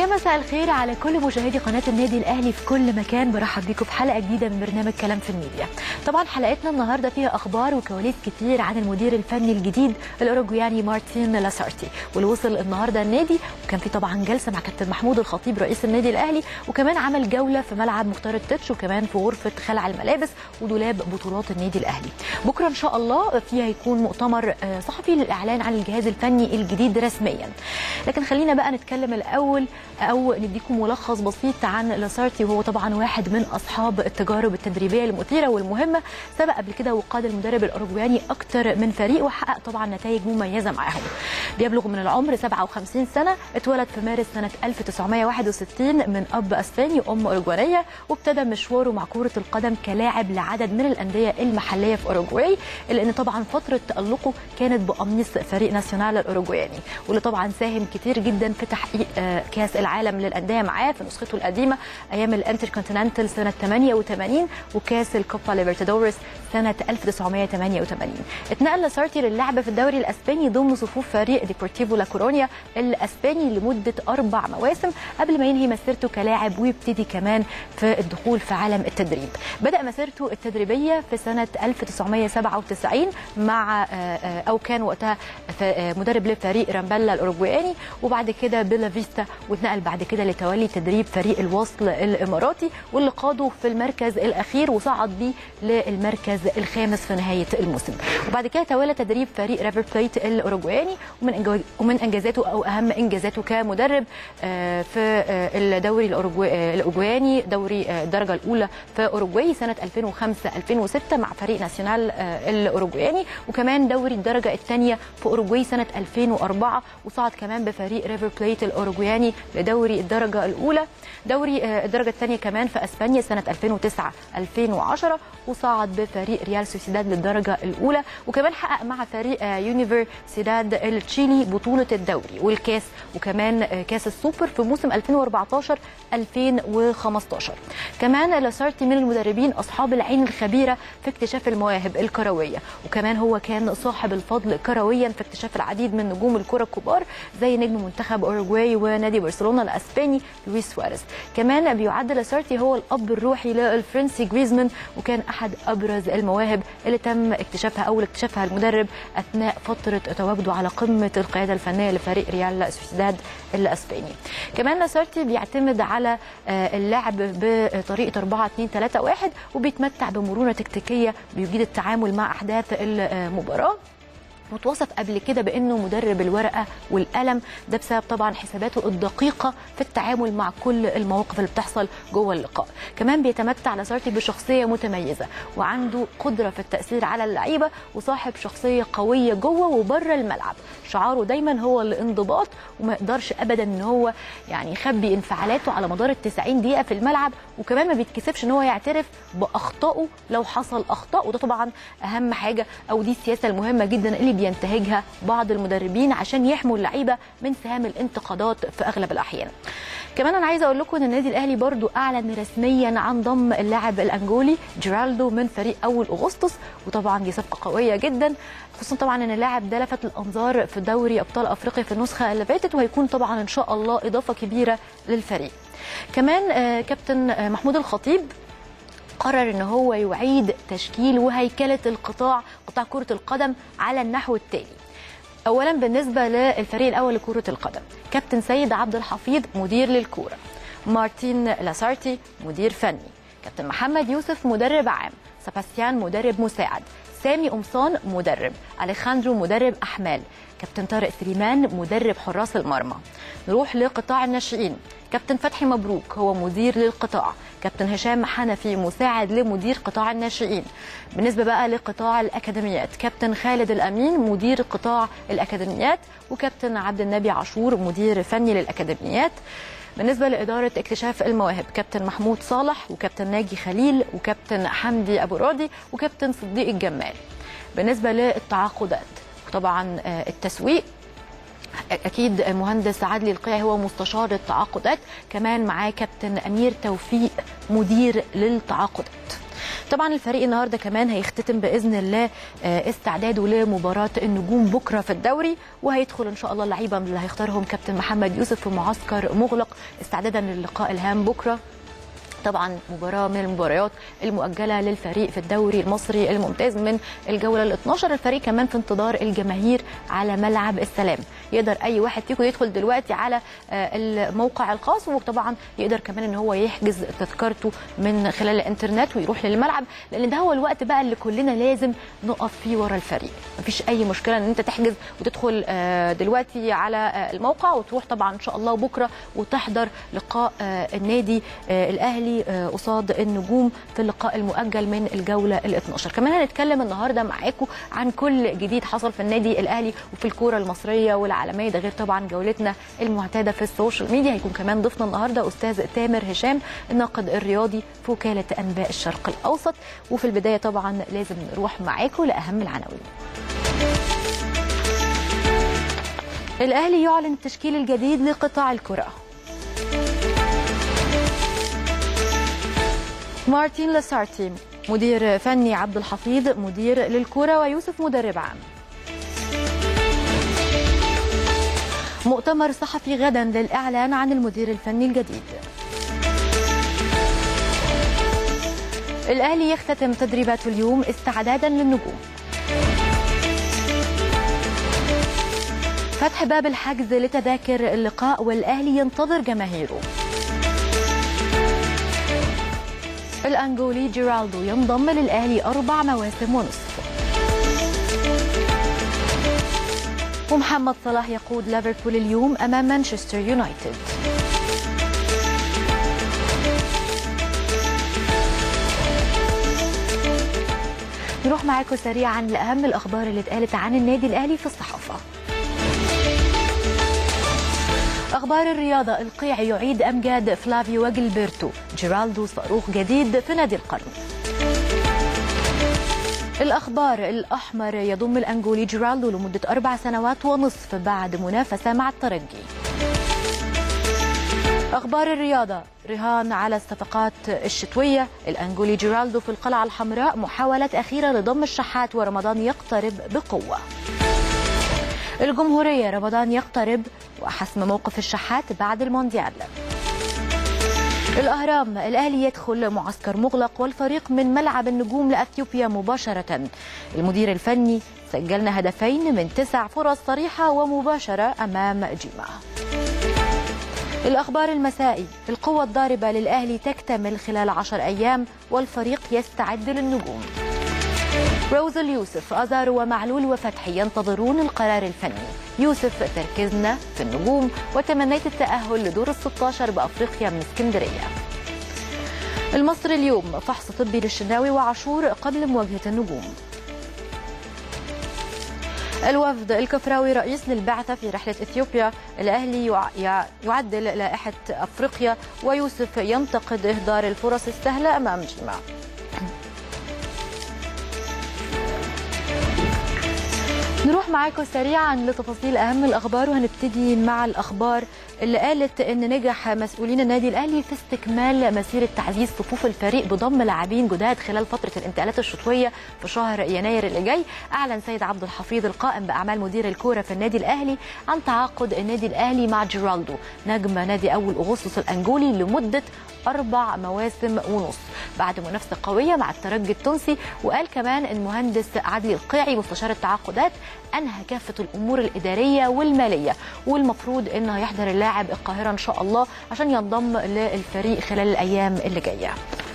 يا مساء الخير على كل مشاهدي قناة النادي الأهلي في كل مكان. برحب بيكم في حلقة جديدة من برنامج كلام في الميديا. طبعا حلقتنا النهاردة فيها أخبار وكواليس كتير عن المدير الفني الجديد الأوروجواني مارتين لاسارتي، واللي وصل النهاردة النادي، وكان في طبعا جلسة مع كابتن محمود الخطيب رئيس النادي الأهلي، وكمان عمل جولة في ملعب مختار التتش، وكمان في غرفة خلع الملابس ودولاب بطولات النادي الأهلي. بكرة إن شاء الله فيها هيكون مؤتمر صحفي للإعلان عن الجهاز الفني الجديد رسميا. لكن خلينا بقى نتكلم الأول أو نديكم ملخص بسيط عن لاسارتي، وهو طبعا واحد من أصحاب التجارب التدريبية المثيرة والمهمة. سبق قبل كده وقاد المدرب الأوروجواني أكتر من فريق وحقق طبعا نتائج مميزة معاهم. بيبلغ من العمر 57 سنة، اتولد في مارس سنة 1961 من أب أسباني وأم أوروجوانية، وابتدى مشواره مع كرة القدم كلاعب لعدد من الأندية المحلية في أوروجواي، إلا أن طبعا فترة تألقه كانت بقميص فريق ناسيونال الأوروجواني، واللي طبعا ساهم كتير جدا في تحقيق كاس العالم للأندية معاه في نسخته القديمة أيام الانتركونتيننتال سنة 88 وكاس الكوبا ليبرتادوريس سنة 1988. اتنقل لاسارتي للعب في الدوري الأسباني ضمن صفوف فريق ديبورتيفو لا كورونيا الأسباني لمدة 4 مواسم قبل ما ينهي مسيرته كلاعب ويبتدي كمان في الدخول في عالم التدريب. بدأ مسيرته التدريبية في سنة 1997 مع أو كان وقتها مدرب لفريق رامبلا الأوروجواني، وبعد كده بيلا فيستا، واتنقل بعد كده لتولي تدريب فريق الوصل الإماراتي، واللي قاده في المركز الأخير وصعد بيه للمركز الخامس في نهاية الموسم. وبعد كده تولى تدريب فريق ريفر بليت الأوروجواني، ومن إنجازاته أو أهم إنجازاته كمدرب في الدوري الأوروجواني دوري الدرجة الأولى في أوروجواي سنة 2005-2006 مع فريق ناسيونال الأوروجواني، وكمان دوري الدرجة الثانية في أوروجواي سنة 2004، وصعد كمان بفريق ريفر بليت الأوروجواني لدوري الدرجة الأولى. دوري الدرجة الثانية كمان في أسبانيا سنة 2009-2010، وصعد بفريق ريال سوسيداد للدرجة الأولى، وكمان حقق مع فريق يونيفرسيداد التشيلي بطولة الدوري والكاس، وكمان كاس السوبر في موسم 2014-2015. كمان لاسارتي من المدربين أصحاب العين الخبيرة في اكتشاف المواهب الكروية، وكمان هو كان صاحب الفضل كرويا في اكتشاف العديد من نجوم الكرة الكبار زي نجم منتخب أوروجواي ونادي برشلونة الأسباني لويس سواريز. كمان بيعد لاسارتي هو الأب الروحي للفرنسي جريزمان، وكان أحد أبرز المواهب اللي تم اكتشافها أو اكتشافها المدرب أثناء فترة تواجده على قمة القيادة الفنية لفريق ريال سوسيداد الأسباني. كمان لاسارتي بيعتمد على اللعب بطريقة 4-2-3-1، وبيتمتع بمرونة تكتيكية بيجيد التعامل مع أحداث المباراة. متوصف قبل كده بانه مدرب الورقه والقلم، ده بسبب طبعا حساباته الدقيقه في التعامل مع كل المواقف اللي بتحصل جوه اللقاء. كمان بيتمتع لاسارتي بشخصيه متميزه، وعنده قدره في التاثير على اللعيبه، وصاحب شخصيه قويه جوه وبره الملعب. شعاره دايما هو الانضباط، وما يقدرش ابدا ان هو يعني يخبي انفعالاته على مدار ال90 دقيقه في الملعب، وكمان ما بيتكسفش ان هو يعترف باخطائه لو حصل اخطاء، وده طبعا اهم حاجه او دي السياسه المهمه جدا اللي بينتهجها بعض المدربين عشان يحموا اللعيبه من سهام الانتقادات في اغلب الاحيان. كمان انا عايزه اقول لكم ان النادي الاهلي برضو اعلن رسميا عن ضم اللاعب الانجولي جيرالدو من فريق اول اغسطس، وطبعا دي صفقه قويه جدا، خصوصا طبعا ان اللاعب ده لفت الانظار في دوري ابطال افريقيا في النسخه اللي فاتت، وهيكون طبعا ان شاء الله اضافه كبيره للفريق. كمان كابتن محمود الخطيب قرر ان هو يعيد تشكيل وهيكله قطاع كره القدم على النحو التالي. اولا بالنسبه للفريق الاول لكره القدم، كابتن سيد عبد الحفيظ مدير للكوره، مارتين لاسارتي مدير فني، كابتن محمد يوسف مدرب عام، سباستيان مدرب مساعد، سامي قمصان مدرب، أليخاندرو مدرب احمال، كابتن طارق سليمان مدرب حراس المرمى. نروح لقطاع الناشئين، كابتن فتحي مبروك هو مدير للقطاع، كابتن هشام حنفي مساعد لمدير قطاع الناشئين. بالنسبه بقى لقطاع الاكاديميات، كابتن خالد الامين مدير قطاع الاكاديميات، وكابتن عبد النبي عاشور مدير فني للاكاديميات. بالنسبه لاداره اكتشاف المواهب، كابتن محمود صالح، وكابتن ناجي خليل، وكابتن حمدي ابو راضي، وكابتن صديق الجمال. بالنسبه للتعاقدات طبعا التسويق، اكيد المهندس عدلي القيعي هو مستشار التعاقدات، كمان معاه كابتن امير توفيق مدير للتعاقدات. طبعا الفريق النهارده كمان هيختتم باذن الله استعداده لمباراه النجوم بكره في الدوري، وهيدخل ان شاء الله اللعيبه اللي هيختارهم كابتن محمد يوسف في معسكر مغلق استعدادا للقاء الهام بكره. طبعا مباراه من المباريات المؤجله للفريق في الدوري المصري الممتاز من الجوله ال 12. الفريق كمان في انتظار الجماهير على ملعب السلام، يقدر اي واحد فيكم يدخل دلوقتي على الموقع الخاص، وطبعا يقدر كمان ان هو يحجز تذكرته من خلال الانترنت ويروح للملعب، لان ده هو الوقت بقى اللي كلنا لازم نقف فيه ورا الفريق. مفيش اي مشكله ان انت تحجز وتدخل دلوقتي على الموقع وتروح طبعا ان شاء الله بكره وتحضر لقاء النادي الاهلي قصاد النجوم في اللقاء المؤجل من الجوله ال 12. كمان هنتكلم النهارده معاكم عن كل جديد حصل في النادي الاهلي وفي الكوره المصريه والعالميه، ده غير طبعا جولتنا المعتاده في السوشيال ميديا. هيكون كمان ضيفنا النهارده استاذ تامر هشام الناقد الرياضي في وكاله انباء الشرق الاوسط. وفي البدايه طبعا لازم نروح معاكم لاهم العناوين. الاهلي يعلن التشكيل الجديد لقطاع الكره. مارتين لاسارتي مدير فني، عبد الحفيظ مدير للكرة، ويوسف مدرب عام. مؤتمر صحفي غدا للإعلان عن المدير الفني الجديد. الأهلي يختتم تدريباته اليوم استعدادا للنجوم. فتح باب الحجز لتذاكر اللقاء والأهلي ينتظر جماهيره. الأنجولي جيرالدو ينضم للأهلي 4 مواسم ونصف. ومحمد صلاح يقود ليفربول اليوم أمام مانشستر يونايتد. نروح معاكم سريعا لأهم الأخبار اللي اتقالت عن النادي الأهلي في الصحافة. أخبار الرياضة، القيعي يعيد أمجاد فلافيو وجilberto، جيرالدو صاروخ جديد في نادي القرن. الأخبار، الأحمر يضم الأنجولي جيرالدو لمدة 4 سنوات ونصف بعد منافسة مع الترجي. أخبار الرياضة، رهان على الصفقات الشتوية، الأنجولي جيرالدو في القلعة الحمراء، محاولة أخيرة لضم الشحات ورمضان يقترب بقوة. الجمهورية، رمضان يقترب وحسم موقف الشحات بعد المونديال. الأهرام، الأهلي يدخل معسكر مغلق والفريق من ملعب النجوم لأثيوبيا مباشرة. المدير الفني، سجلنا 2 من 9 فرص صريحة ومباشرة أمام جيما. الأخبار المسائي، القوة الضاربة للأهلي تكتمل خلال 10 أيام والفريق يستعد للنجوم. روز اليوسف، أزارو ومعلول وفتحي ينتظرون القرار الفني. يوسف، تركيزنا في النجوم وتمنيت التأهل لدور ال16 بأفريقيا من اسكندرية. المصري اليوم، فحص طبي للشناوي وعاشور قبل مواجهة النجوم. الوفد، الكفراوي رئيس للبعثة في رحلة إثيوبيا. الأهلي يعدل لائحة أفريقيا، ويوسف ينتقد إهدار الفرص السهلة أمام جيما. نروح معاكم سريعا لتفاصيل أهم الأخبار، وهنبتدي مع الأخبار اللي قالت أن نجح مسؤولين النادي الأهلي في استكمال مسيرة تعزيز صفوف الفريق بضم لاعبين جداد خلال فترة الانتقالات الشتوية في شهر يناير اللي جاي. أعلن سيد عبد الحفيظ القائم بأعمال مدير الكورة في النادي الأهلي عن تعاقد النادي الأهلي مع جيرالدو نجم نادي أول أغسطس الأنجولي لمدة 4 مواسم ونصف بعد منافسة قوية مع الترجي التونسي. وقال كمان المهندس عدلي القيعي مستشار التعاقدات أنهى كافة الأمور الإدارية والمالية، والمفروض أنه هيحضر اللاعب القاهرة إن شاء الله عشان ينضم للفريق خلال الأيام اللي جاية.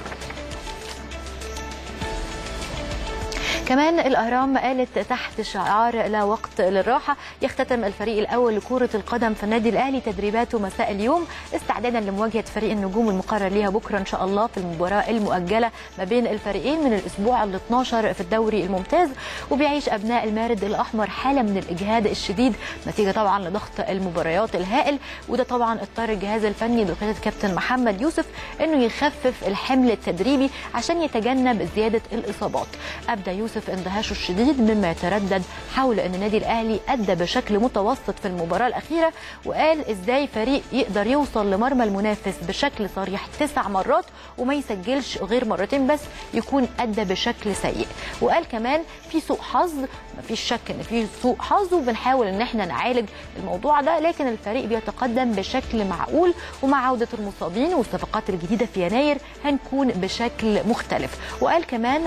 كمان الأهرام قالت تحت شعار لا وقت للراحة، يختتم الفريق الأول لكرة القدم في النادي الأهلي تدريباته مساء اليوم استعدادا لمواجهة فريق النجوم المقرر ليها بكرة إن شاء الله في المباراة المؤجلة ما بين الفريقين من الأسبوع ال 12 في الدوري الممتاز. وبيعيش أبناء المارد الأحمر حالة من الإجهاد الشديد نتيجة طبعا لضغط المباريات الهائل، وده طبعا اضطر الجهاز الفني بقيادة كابتن محمد يوسف إنه يخفف الحمل التدريبي عشان يتجنب زيادة الإصابات. أبدأ يوسف يوسف اندهاشه الشديد مما يتردد حول ان النادي الاهلي ادى بشكل متوسط في المباراه الاخيره، وقال ازاي فريق يقدر يوصل لمرمى المنافس بشكل صريح 9 مرات وما يسجلش غير مرتين بس، يكون ادى بشكل سيء. وقال كمان في سوء حظ، مفيش شك ان في سوء حظ وبنحاول ان احنا نعالج الموضوع ده، لكن الفريق بيتقدم بشكل معقول، ومع عوده المصابين والصفقات الجديده في يناير هنكون بشكل مختلف. وقال كمان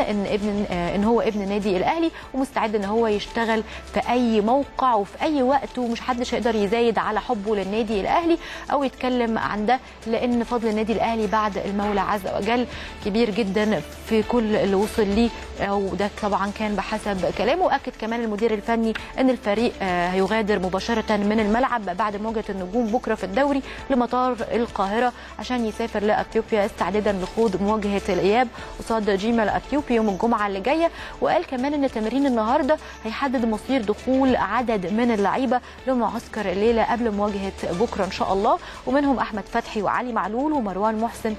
ان هو ابن نادي الاهلي ومستعد ان هو يشتغل في اي موقع وفي اي وقت، ومش حدش هيقدر يزايد على حبه للنادي الاهلي او يتكلم عن ده، لان فضل النادي الاهلي بعد المولى عز وجل كبير جدا في كل اللي وصل ليه، وده طبعا كان بحسب كلامه. واكد كمان المدير الفني ان الفريق هيغادر مباشره من الملعب بعد مواجهه النجوم بكره في الدوري لمطار القاهره عشان يسافر لاثيوبيا استعدادا لخوض مواجهه الاياب قصاد جيما الاثيوبي يوم الجمعه اللي جايه. وقال كمان ان تمرين النهارده هيحدد مصير دخول عدد من اللعيبه لمعسكر الليله قبل مواجهه بكره ان شاء الله، ومنهم احمد فتحي وعلي معلول ومروان محسن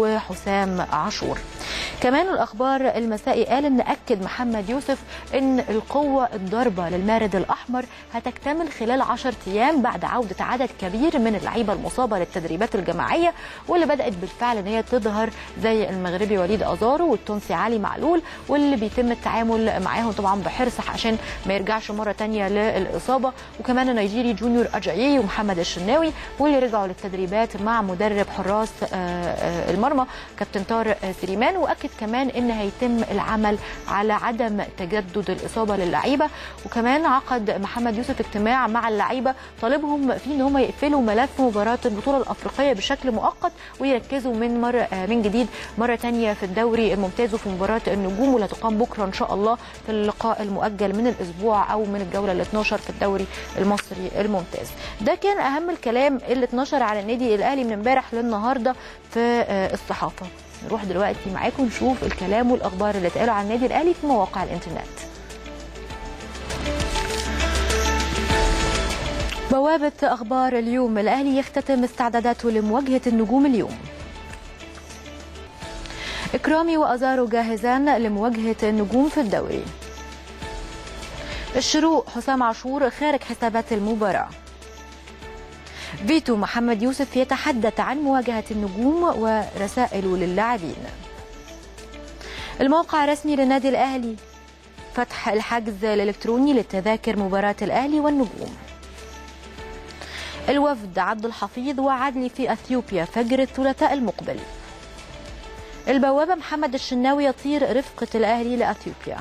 وحسام عاشور. كمان الاخبار المسائي قال ان اكد محمد يوسف ان القوه الضاربه للمارد الاحمر هتكتمل خلال 10 ايام بعد عوده عدد كبير من اللعيبه المصابه للتدريبات الجماعيه، واللي بدات بالفعل ان هي تظهر زي المغربي وليد ازارو والتونسي علي معلول، واللي بيتم التعامل معاهم طبعا بحرص عشان ما يرجعش مره ثانيه للاصابه. وكمان النيجيري جونيور اجايي ومحمد الشناوي واللي رجعوا للتدريبات مع مدرب حراس المرمى كابتن طارق سليمان. واكد كمان ان هيتم العمل على عدم تجدد الاصابه للعيبه. وكمان عقد محمد يوسف اجتماع مع اللعيبه طالبهم فيه ان هم يقفلوا ملف مباراه البطوله الافريقيه بشكل مؤقت ويركزوا من جديد مره ثانيه في الدوري الممتاز وفي مباراه النجوم، واللي هتقام بكره ان شاء الله في اللقاء المؤجل من الاسبوع او من الجوله ال 12 في الدوري المصري الممتاز. ده كان اهم الكلام اللي اتنشر على النادي الاهلي من امبارح للنهارده في الصحافه. نروح دلوقتي معاكم نشوف الكلام والاخبار اللي اتقالوا عن النادي الاهلي في مواقع الانترنت. بوابه اخبار اليوم، الاهلي يختتم استعداداته لمواجهه النجوم اليوم. إكرامي وأزارو جاهزان لمواجهة النجوم في الدوري. الشروق حسام عاشور خارج حسابات المباراة. فيتو محمد يوسف يتحدث عن مواجهة النجوم ورسائل للاعبين. الموقع الرسمي للنادي الأهلي فتح الحجز الإلكتروني للتذاكر مباراة الأهلي والنجوم. الوفد عبد الحفيظ وعدلي في أثيوبيا فجر الثلاثاء المقبل. البوابة محمد الشناوي يطير رفقة الأهلي لأثيوبيا.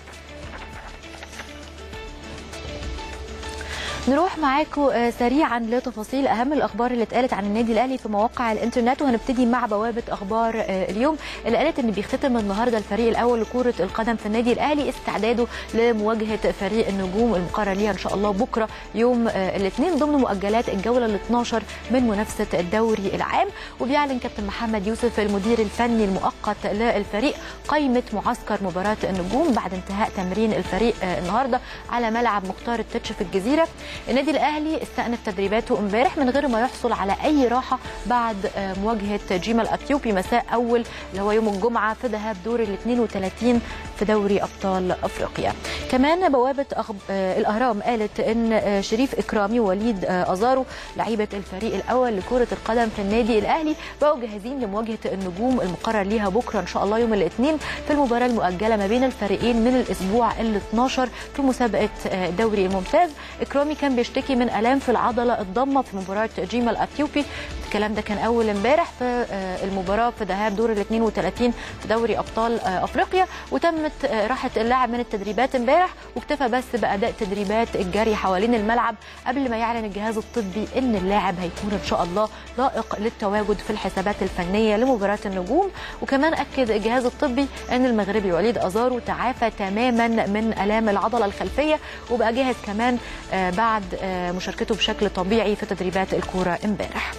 نروح معاكم سريعا لتفاصيل اهم الاخبار اللي اتقالت عن النادي الاهلي في مواقع الانترنت، وهنبتدي مع بوابه اخبار اليوم اللي قالت ان بيختتم النهارده الفريق الاول لكره القدم في النادي الاهلي استعداده لمواجهه فريق النجوم المقرر ليها ان شاء الله بكره يوم الاثنين ضمن مؤجلات الجوله ال 12 من منافسه الدوري العام. وبيعلن كابتن محمد يوسف المدير الفني المؤقت للفريق قائمه معسكر مباراه النجوم بعد انتهاء تمرين الفريق النهارده على ملعب مختار التتش في الجزيره. النادي الاهلي استأنف تدريباته امبارح من غير ما يحصل على اي راحه بعد مواجهه جيما الاثيوبي مساء اول اللي هو يوم الجمعه في ذهاب دور ال 32 في دوري ابطال افريقيا. كمان بوابه الاهرام قالت ان شريف اكرامي ووليد ازارو لعيبه الفريق الاول لكره القدم في النادي الاهلي بقوا جاهزين لمواجهه النجوم المقرر ليها بكره ان شاء الله يوم الاثنين في المباراه المؤجله ما بين الفريقين من الاسبوع ال 12 في مسابقه الدوري الممتاز. اكرامي كان بيشتكي من الام في العضله الضمه في مباراه جيما الاثيوبي، الكلام ده كان اول امبارح في المباراه في ذهاب دور ال 32 في دوري ابطال افريقيا، وتمت راحه اللاعب من التدريبات امبارح واكتفى بس باداء تدريبات الجري حوالين الملعب قبل ما يعلن الجهاز الطبي ان اللاعب هيكون ان شاء الله لائق للتواجد في الحسابات الفنيه لمباراه النجوم. وكمان اكد الجهاز الطبي ان المغربي وليد ازارو تعافى تماما من الام العضله الخلفيه وبقى جاهز كمان بعد مشاركته بشكل طبيعي في تدريبات الكوره امبارح.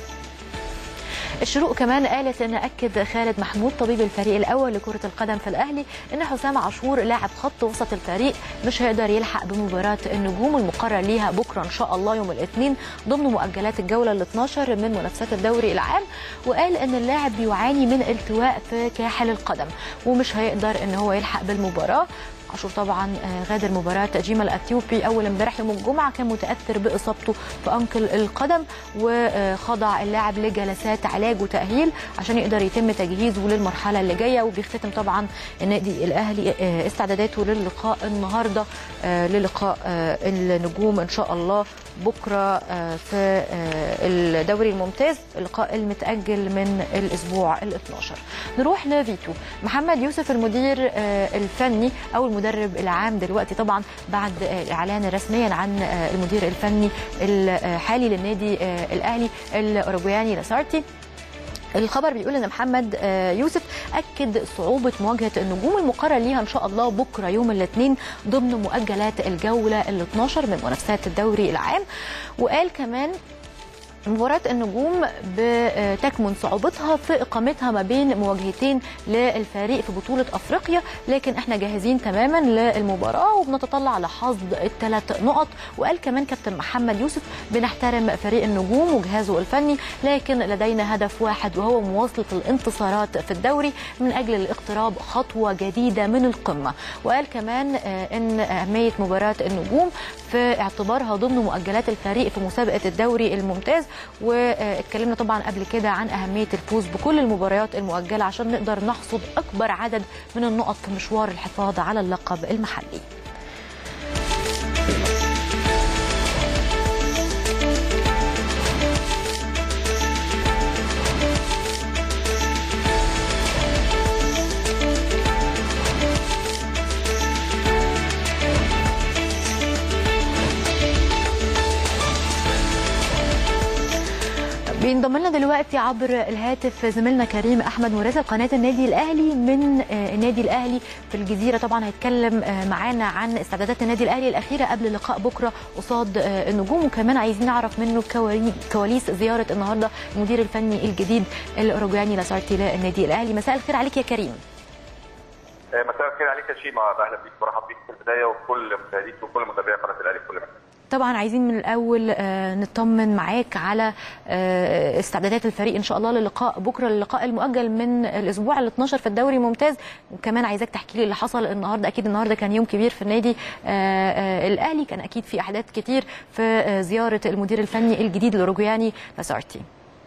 الشروق كمان قالت ان اكد خالد محمود طبيب الفريق الاول لكره القدم في الاهلي ان حسام عاشور لاعب خط وسط الفريق مش هيقدر يلحق بمباراه النجوم المقرر ليها بكره ان شاء الله يوم الاثنين ضمن مؤجلات الجوله ال 12 من منافسات الدوري العام. وقال ان اللاعب بيعاني من التواء في كاحل القدم ومش هيقدر ان هو يلحق بالمباراه. عاشور طبعا غادر مباراه جيما الاثيوبي اول امبارح يوم الجمعه، كان متاثر باصابته في انكل القدم، وخضع اللاعب لجلسات علاج وتاهيل عشان يقدر يتم تجهيزه للمرحله اللي جايه. وبيختتم طبعا النادي الاهلي استعداداته للقاء النهارده، للقاء النجوم ان شاء الله بكره في الدوري الممتاز، اللقاء المتاجل من الاسبوع ال12. نروح لفيتو محمد يوسف المدير الفني او المدرب العام دلوقتي، طبعا بعد الاعلان رسميا عن المدير الفني الحالي للنادي الاهلي الاوروجواني لاسارتي. الخبر بيقول ان محمد يوسف اكد صعوبه مواجهه النجوم المقرر ليها ان شاء الله بكره يوم الاثنين ضمن مؤجلات الجوله ال12 من منافسات الدوري العام. وقال كمان مباراة النجوم بتكمن صعوبتها في إقامتها ما بين مواجهتين للفريق في بطولة أفريقيا، لكن احنا جاهزين تماما للمباراة وبنتطلع لحصد ال3 نقط. وقال كمان كابتن محمد يوسف بنحترم فريق النجوم وجهازه الفني، لكن لدينا هدف واحد وهو مواصلة الانتصارات في الدوري من أجل الاقتراب خطوة جديدة من القمة. وقال كمان إن أهمية مباراة النجوم في اعتبارها ضمن مؤجلات الفريق في مسابقة الدوري الممتاز، واتكلمنا طبعا قبل كده عن أهمية الفوز بكل المباريات المؤجلة عشان نقدر نحصد أكبر عدد من النقط في مشوار الحفاظ على اللقب المحلي. بينضم لنا دلوقتي عبر الهاتف زميلنا كريم احمد مراسل قناه النادي الاهلي من النادي الاهلي في الجزيره. طبعا هيتكلم معانا عن استعدادات النادي الاهلي الاخيره قبل لقاء بكره قصاد النجوم، وكمان عايزين نعرف منه كواليس زياره النهارده المدير الفني الجديد الاوروجواني لاسارتي للنادي الاهلي. مساء الخير عليك يا كريم. مساء الخير عليك يا شيماء، اهلا بيك وبرحب بيك في البدايه وكل مشاهديك وكل متابعي قناه الاهلي في كل مكان. طبعا عايزين من الاول نطمن معاك على استعدادات الفريق ان شاء الله للقاء بكره، اللقاء المؤجل من الاسبوع ال12 في الدوري الممتاز، وكمان عايزاك تحكي لي اللي حصل النهارده. اكيد النهارده كان يوم كبير في النادي الاهلي، كان اكيد في احداث كتير في زياره المدير الفني الجديد الاوروجواني لاسارتي.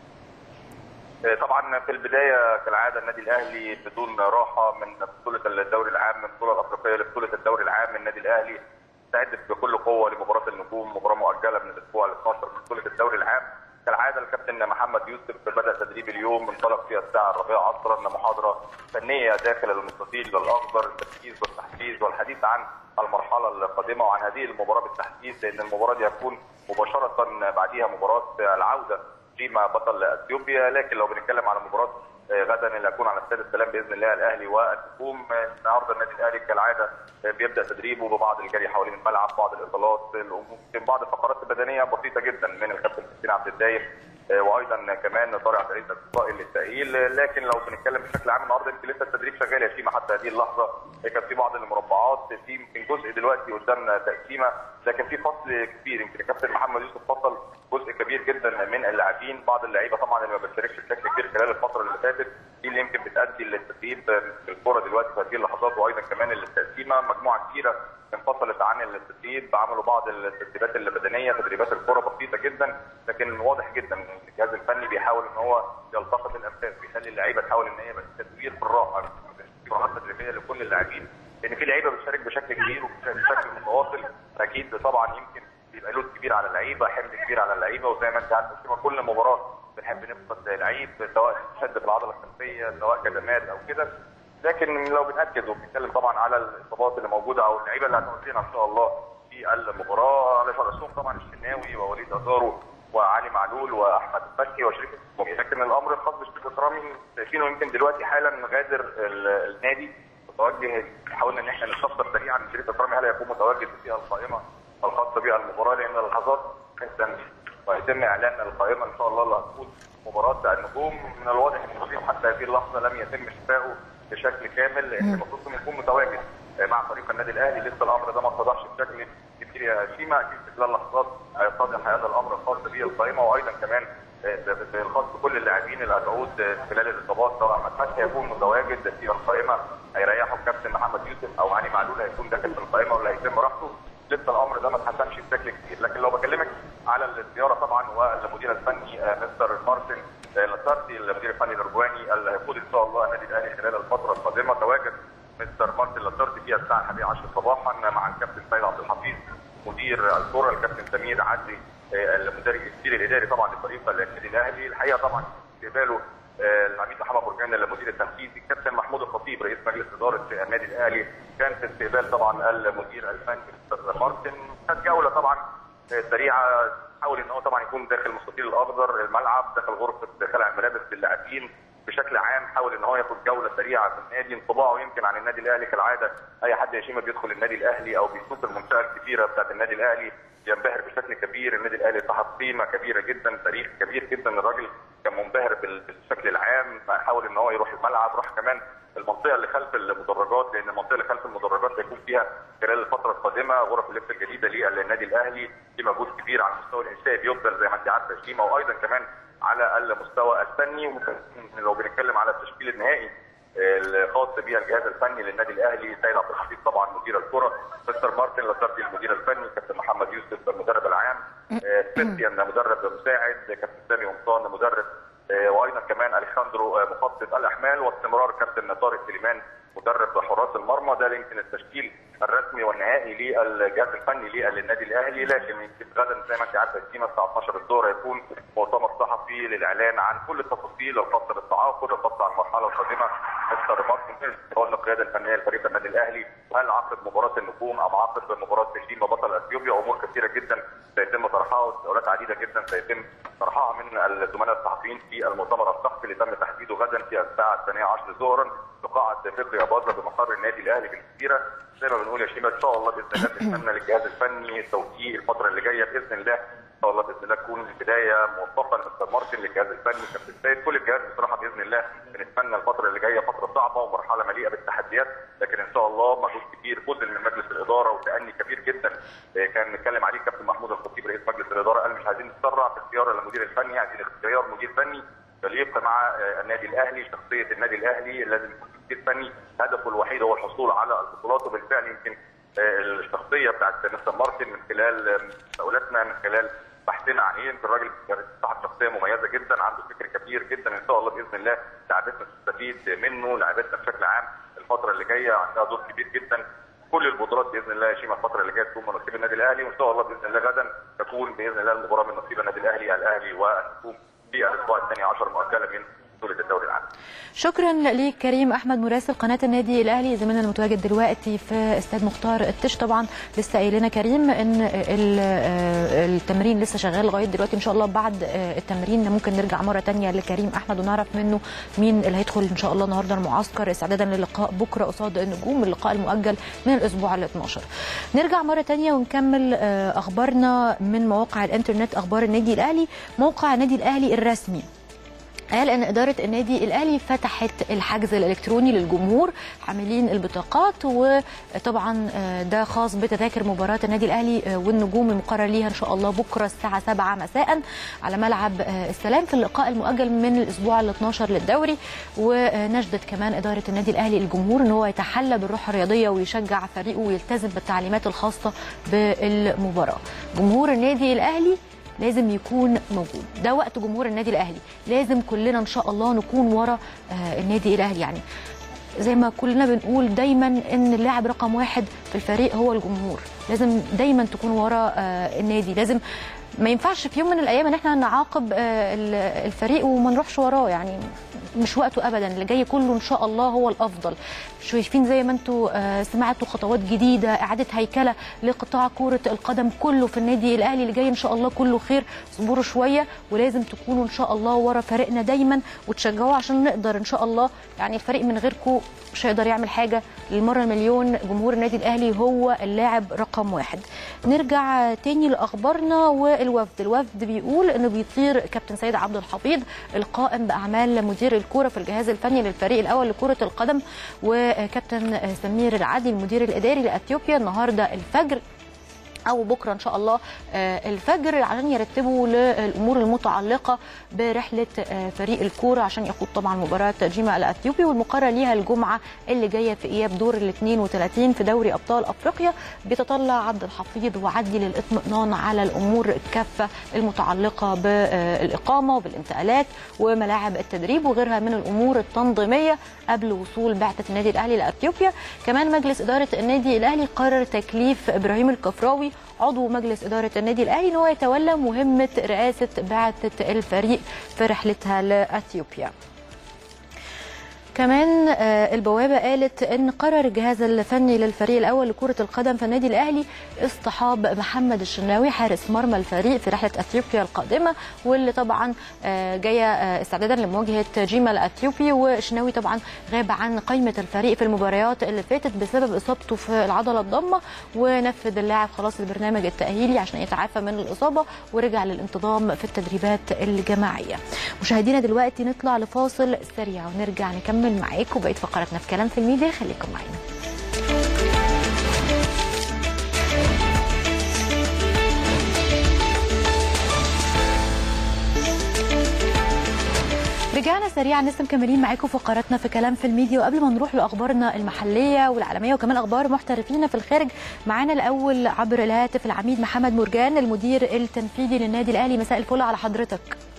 طبعا في البدايه كالعاده النادي الاهلي بدون راحه من بطوله الدوري العام، من البطوله الافريقيه لبطوله الدوري العام. النادي الاهلي مستعد بكل قوه لمباراه النجوم، مباراه مؤجله من الاسبوع ال12 من بطوله الدوري العام. كالعاده الكابتن محمد يوسف بدا تدريب اليوم، انطلق فيها الساعه 4 عصرا محاضره فنيه داخل المستطيل الاخضر، التركيز والتحفيز والحديث عن المرحله القادمه وعن هذه المباراه بالتحديد، لان المباراه دي هتكون مباشره بعديها مباراه العوده جيما بطل اثيوبيا. لكن لو بنتكلم على مباراه غدا اللي هتكون على استاد السلام باذن الله الاهلي والنجوم، النهارده النادي الاهلي كالعاده بيبدا تدريبه ببعض الجري حوالين الملعب، بعض الاطالات، ممكن بعض الفقرات البدنيه بسيطه جدا من الكابتن حسين عبد الدايم، وايضا كمان طارق عبد العزيز للتاهيل. لكن لو بنتكلم بشكل عام النهارده يمكن لسه التدريب شغال يا شيماء حتى هذه اللحظه، كان في بعض المربعات، في يمكن جزء دلوقتي قدامنا تقسيمه، لكن في فصل كبير. يمكن الكابتن محمد يوسف فصل جزء كبير جدا من اللاعبين، بعض اللعيبه طبعا اللي ما بتشاركش بشكل كبير خلال الفتره اللي فاتت دي اللي يمكن بتؤدي للتدريب في الكوره دلوقتي في هذه اللحظات، وايضا كمان التقسيمه. مجموعه كبيره انفصلت عن التدريب، عملوا بعض التدريبات البدنيه، تدريبات الكوره بسيطه جدا، لكن واضح جدا ان الجهاز الفني بيحاول ان هو يلتقط الانفاس، بيخلي اللعيبه تحاول ان هي تدوير بالراحه، راحات تدريبيه لكل اللاعبين، لان في لعيبه بتشارك بشكل كبير وبشكل متواصل، اكيد طبعا يمكن بيبقى لود كبير على اللعيبه، حمل كبير على اللعيبه، وزي ما انت عارف كل مباراه بنحب نفقد لعيب سواء شد في العضله الخلفيه سواء كدمات او كده. لكن لو بنأكد وبنتكلم طبعا على الاصابات اللي موجوده او اللعيبه اللي هتوزينا ان شاء الله في المباراه، على راسهم طبعا الشناوي ووليد ازارو وعلي معلول واحمد الفتحي وشريف الإكرامي. لكن الامر الخاص بشريف الإكرامي شايفينه يمكن دلوقتي حالا غادر النادي، متوجه، حاولنا ان احنا نستفسر سريعا شريف الإكرامي هل يكون متواجد في القائمه الخاصه بالمباراه، لان اللحظات حتى ويتم اعلان القائمه ان شاء الله اللي هتكون مباراه النجوم. من الواضح ان شريف حتى هذه اللحظه لم يتم شفائه بشكل كامل، لان المفروض انه يكون متواجد مع فريق النادي الاهلي. لسه الامر ده ما اتضحش بشكل كبير يا شيماء، اكيد في خلال لحظات هيتضح هذا الامر الخاص بالقائمه، وايضا كمان الخاص بكل اللاعبين اللي هتعود خلال الاصابات، سواء احمد فتحي هيكون متواجد في القائمه هيريحوا الكابتن محمد يوسف، او علي معلول هيكون داخل في القائمه ولا هيتم راحته. لسه الامر ده ما اتحسمش بشكل كبير، لكن لو بكلمك على الزياره طبعا والمدير الفني مستر مارتن لاسارتي المدير الفني الاوروغواني اللي هيقود ان شاء الله النادي الاهلي خلال الفتره القادمه. تواجد مستر مارتن لاسارتي في الساعه 11 صباحا مع الكابتن سيد عبد الحفيظ مدير الكره، الكابتن سمير عدلي المدير الاداري طبعا لفريق النادي الاهلي. الحقيقه طبعا استقباله العميد محمد برجان المدير التنفيذي، الكابتن محمود الخطيب رئيس مجلس اداره النادي الاهلي، كان في استقبال طبعا المدير الفني مستر مارتن. كانت جوله طبعا سريعه، حاول ان هو طبعا يكون داخل المستطيل الاخضر الملعب، داخل غرفه خلع الملابس للاعبين بشكل عام، حاول ان هو ياخد جوله سريعه في النادي. انطباعه يمكن عن النادي الاهلي كالعاده، اي حد يا شيماء بيدخل النادي الاهلي او بيشوف المنشاه الكبيره بتاعت النادي الاهلي ينبهر بشكل كبير. النادي الاهلي صاحب قيمه كبيره جدا، تاريخ كبير جدا، الراجل كان منبهر بالشكل العام. حاول ان هو يروح الملعب، راح كمان المنطقه اللي خلف المدرجات، لان المنطقه اللي خلف المدرجات هيكون فيها خلال الفتره القادمه غرف اللبس الجديده للنادي الاهلي، في مجهود كبير على المستوى الانشائي بيبذل زي ما انت عارفه يا شيماء، وايضا كمان على المستوى الفني. وممكن لو بنتكلم على التشكيل النهائي الخاص بها الجهاز الفني للنادي الاهلي، سيد عبد الحفيظ طبعا مدير الكره، مستر مارتن لاسارتي المدير الفني، كابتن محمد يوسف المدرب العام، سيستيان مدرب مساعد، كابتن سامي قمصان مدرب، وايضا كمان اليخاندرو مخطط الاحمال، واستمرار كابتن طارق سليمان مدرب حراس المرمى. ده يمكن التشكيل الرسمي والنهائي للجهاز الفني للنادي الاهلي. لكن يمكن غدا زي ما انت عارفه الساعه 12 الظهر هيكون مؤتمر صحفي للاعلان عن كل التفاصيل الخاصه بالتعاقد، الخاصه بالمرحله القادمه. مستر مارتن هو القياده الفنيه لفريق النادي الاهلي، هل عقد مباراه النجوم ام عقد مباراه شيما بطل اثيوبيا؟ امور كثيره جدا سيتم طرحها، وتساؤلات عديده جدا سيتم طرحها من الزملاء الصحفيين في المؤتمر الصحفي اللي تم تحديده غدا في الساعه 12 ظهرا في قاعه فكري باظه بمقر النادي الاهلي في الجزيره. زي ما بنقول يا شيماء ان شاء الله باذن الله بنتمنى للجهاز الفني التوفيق الفتره اللي جايه باذن الله، ان شاء الله باذن الله تكون البدايه موفقه لمستر مارتن للجهاز الفني كابتن سيد، كل الجهاز بصراحه باذن الله. بنتمنى الفتره اللي جايه فتره صعبه ومرحله مليئه بالتحديات، لكن ان شاء الله مجهود كبير بذل من مجلس الاداره وتأني كبير جدا كان نتكلم عليه كابتن محمود الخطيب رئيس مجلس الاداره، قال مش عايزين نتسرع في اختيار المدير الفني، عايزين اختيار مدير فني يليق مع النادي الاهلي، شخصيه النادي الاهلي. لازم يكون مدير فني هدفه الوحيد هو الحصول على البطولات، وبالفعل يمكن الشخصيه بتاعت مستر مارتن من خلال تساؤلاتنا، من خلال بحثنا عن ايه، الراجل صاحب شخصيه مميزه جدا، عنده فكر كبير جدا، ان شاء الله باذن الله لاعبتنا تستفيد منه، لاعبتنا بشكل عام الفتره اللي جايه عندها دور كبير جدا. كل البطولات باذن الله يا شيماء الفتره اللي جايه تكون من نصيب النادي الاهلي، وان شاء الله باذن الله غدا تكون باذن الله المباراه من نصيب النادي الاهلي والنجوم في الاسبوع الثاني عشر مؤجله من بطوله الدوري العام. شكرا ليك كريم احمد مراسل قناه النادي الاهلي، زميلنا المتواجد دلوقتي في استاد مختار التش. طبعا لسه قايل لنا كريم ان التمرين لسه شغال لغايه دلوقتي، ان شاء الله بعد التمرين ممكن نرجع مره ثانيه لكريم احمد ونعرف منه مين اللي هيدخل ان شاء الله النهارده المعسكر استعدادا للقاء بكره قصاد النجوم، اللقاء المؤجل من الاسبوع ال 12. نرجع مره ثانيه ونكمل اخبارنا من مواقع الانترنت. اخبار النادي الاهلي، موقع النادي الاهلي الرسمي قال ان اداره النادي الاهلي فتحت الحجز الالكتروني للجمهور حاملين البطاقات، وطبعا ده خاص بتذاكر مباراه النادي الاهلي والنجوم المقرر ليها ان شاء الله بكره الساعه 7 مساء على ملعب السلام في اللقاء المؤجل من الاسبوع ال 12 للدوري. ونجدت كمان اداره النادي الاهلي الجمهور ان هو يتحلى بالروح الرياضيه ويشجع فريقه ويلتزم بالتعليمات الخاصه بالمباراه. جمهور النادي الاهلي لازم يكون موجود، ده وقت جمهور النادي الاهلي، لازم كلنا ان شاء الله نكون ورا النادي الاهلي. يعني زي ما كلنا بنقول دايما ان اللاعب رقم واحد في الفريق هو الجمهور، لازم دايما تكون ورا النادي، لازم ما ينفعش في يوم من الايام ان احنا نعاقب الفريق وما نروحش وراه، يعني مش وقته ابدا، اللي جاي كله ان شاء الله هو الافضل. شايفين زي ما انتوا سمعتوا خطوات جديده، اعاده هيكله لقطاع كره القدم كله في النادي الاهلي، اللي جاي ان شاء الله كله خير. اصبروا شويه ولازم تكونوا ان شاء الله ورا فريقنا دايما وتشجعوه عشان نقدر ان شاء الله، يعني الفريق من غيركم مش هيقدر يعمل حاجه. للمره المليون جمهور النادي الاهلي هو اللاعب رقم واحد. نرجع تاني لاخبارنا والوفد. الوفد بيقول انه بيطير كابتن سيد عبد الحفيظ القائم باعمال مدير الكوره في الجهاز الفني للفريق الاول لكره القدم، وكابتن سمير العدلي المدير الاداري لاثيوبيا النهارده الفجر او بكره ان شاء الله الفجر عشان يرتبوا للامور المتعلقه برحله فريق الكوره عشان يخوض طبعا مباراه جيما الاثيوبي والمقرر ليها الجمعه اللي جايه في اياب دور ال 32 في دوري ابطال افريقيا. بيتطلع عبد الحفيظ وعدلي للاطمئنان على الامور الكافه المتعلقه بالاقامه وبالانتقالات وملاعب التدريب وغيرها من الامور التنظيميه قبل وصول بعثه النادي الاهلي لاثيوبيا. كمان مجلس اداره النادي الاهلي قرر تكليف ابراهيم الكفراوي عضو مجلس إدارة النادي الأهلي إن هو يتولى مهمة رئاسة بعثة الفريق في رحلتها لأثيوبيا. كمان البوابة قالت ان قرر الجهاز الفني للفريق الاول لكرة القدم في النادي الاهلي اصطحاب محمد الشناوي حارس مرمى الفريق في رحلة اثيوبيا القادمة واللي طبعا جايه استعدادا لمواجهة جيما الاثيوبي. والشناوي طبعا غاب عن قائمة الفريق في المباريات اللي فاتت بسبب اصابته في العضلة الضمة ونفذ اللاعب خلاص البرنامج التأهيلي عشان يتعافى من الاصابة ورجع للانتظام في التدريبات الجماعية. مشاهدينا دلوقتي نطلع لفاصل سريع ونرجع نكمل معاكم بقية فقراتنا في كلام في الميديا. خليكم معانا. رجعنا سريعا لسه مكملين معاكم فقراتنا في كلام في الميديا. وقبل ما نروح لاخبارنا المحليه والعالميه وكمان اخبار محترفين في الخارج معانا الاول عبر الهاتف العميد محمد مرجان المدير التنفيذي للنادي الاهلي. مساء الفل على حضرتك.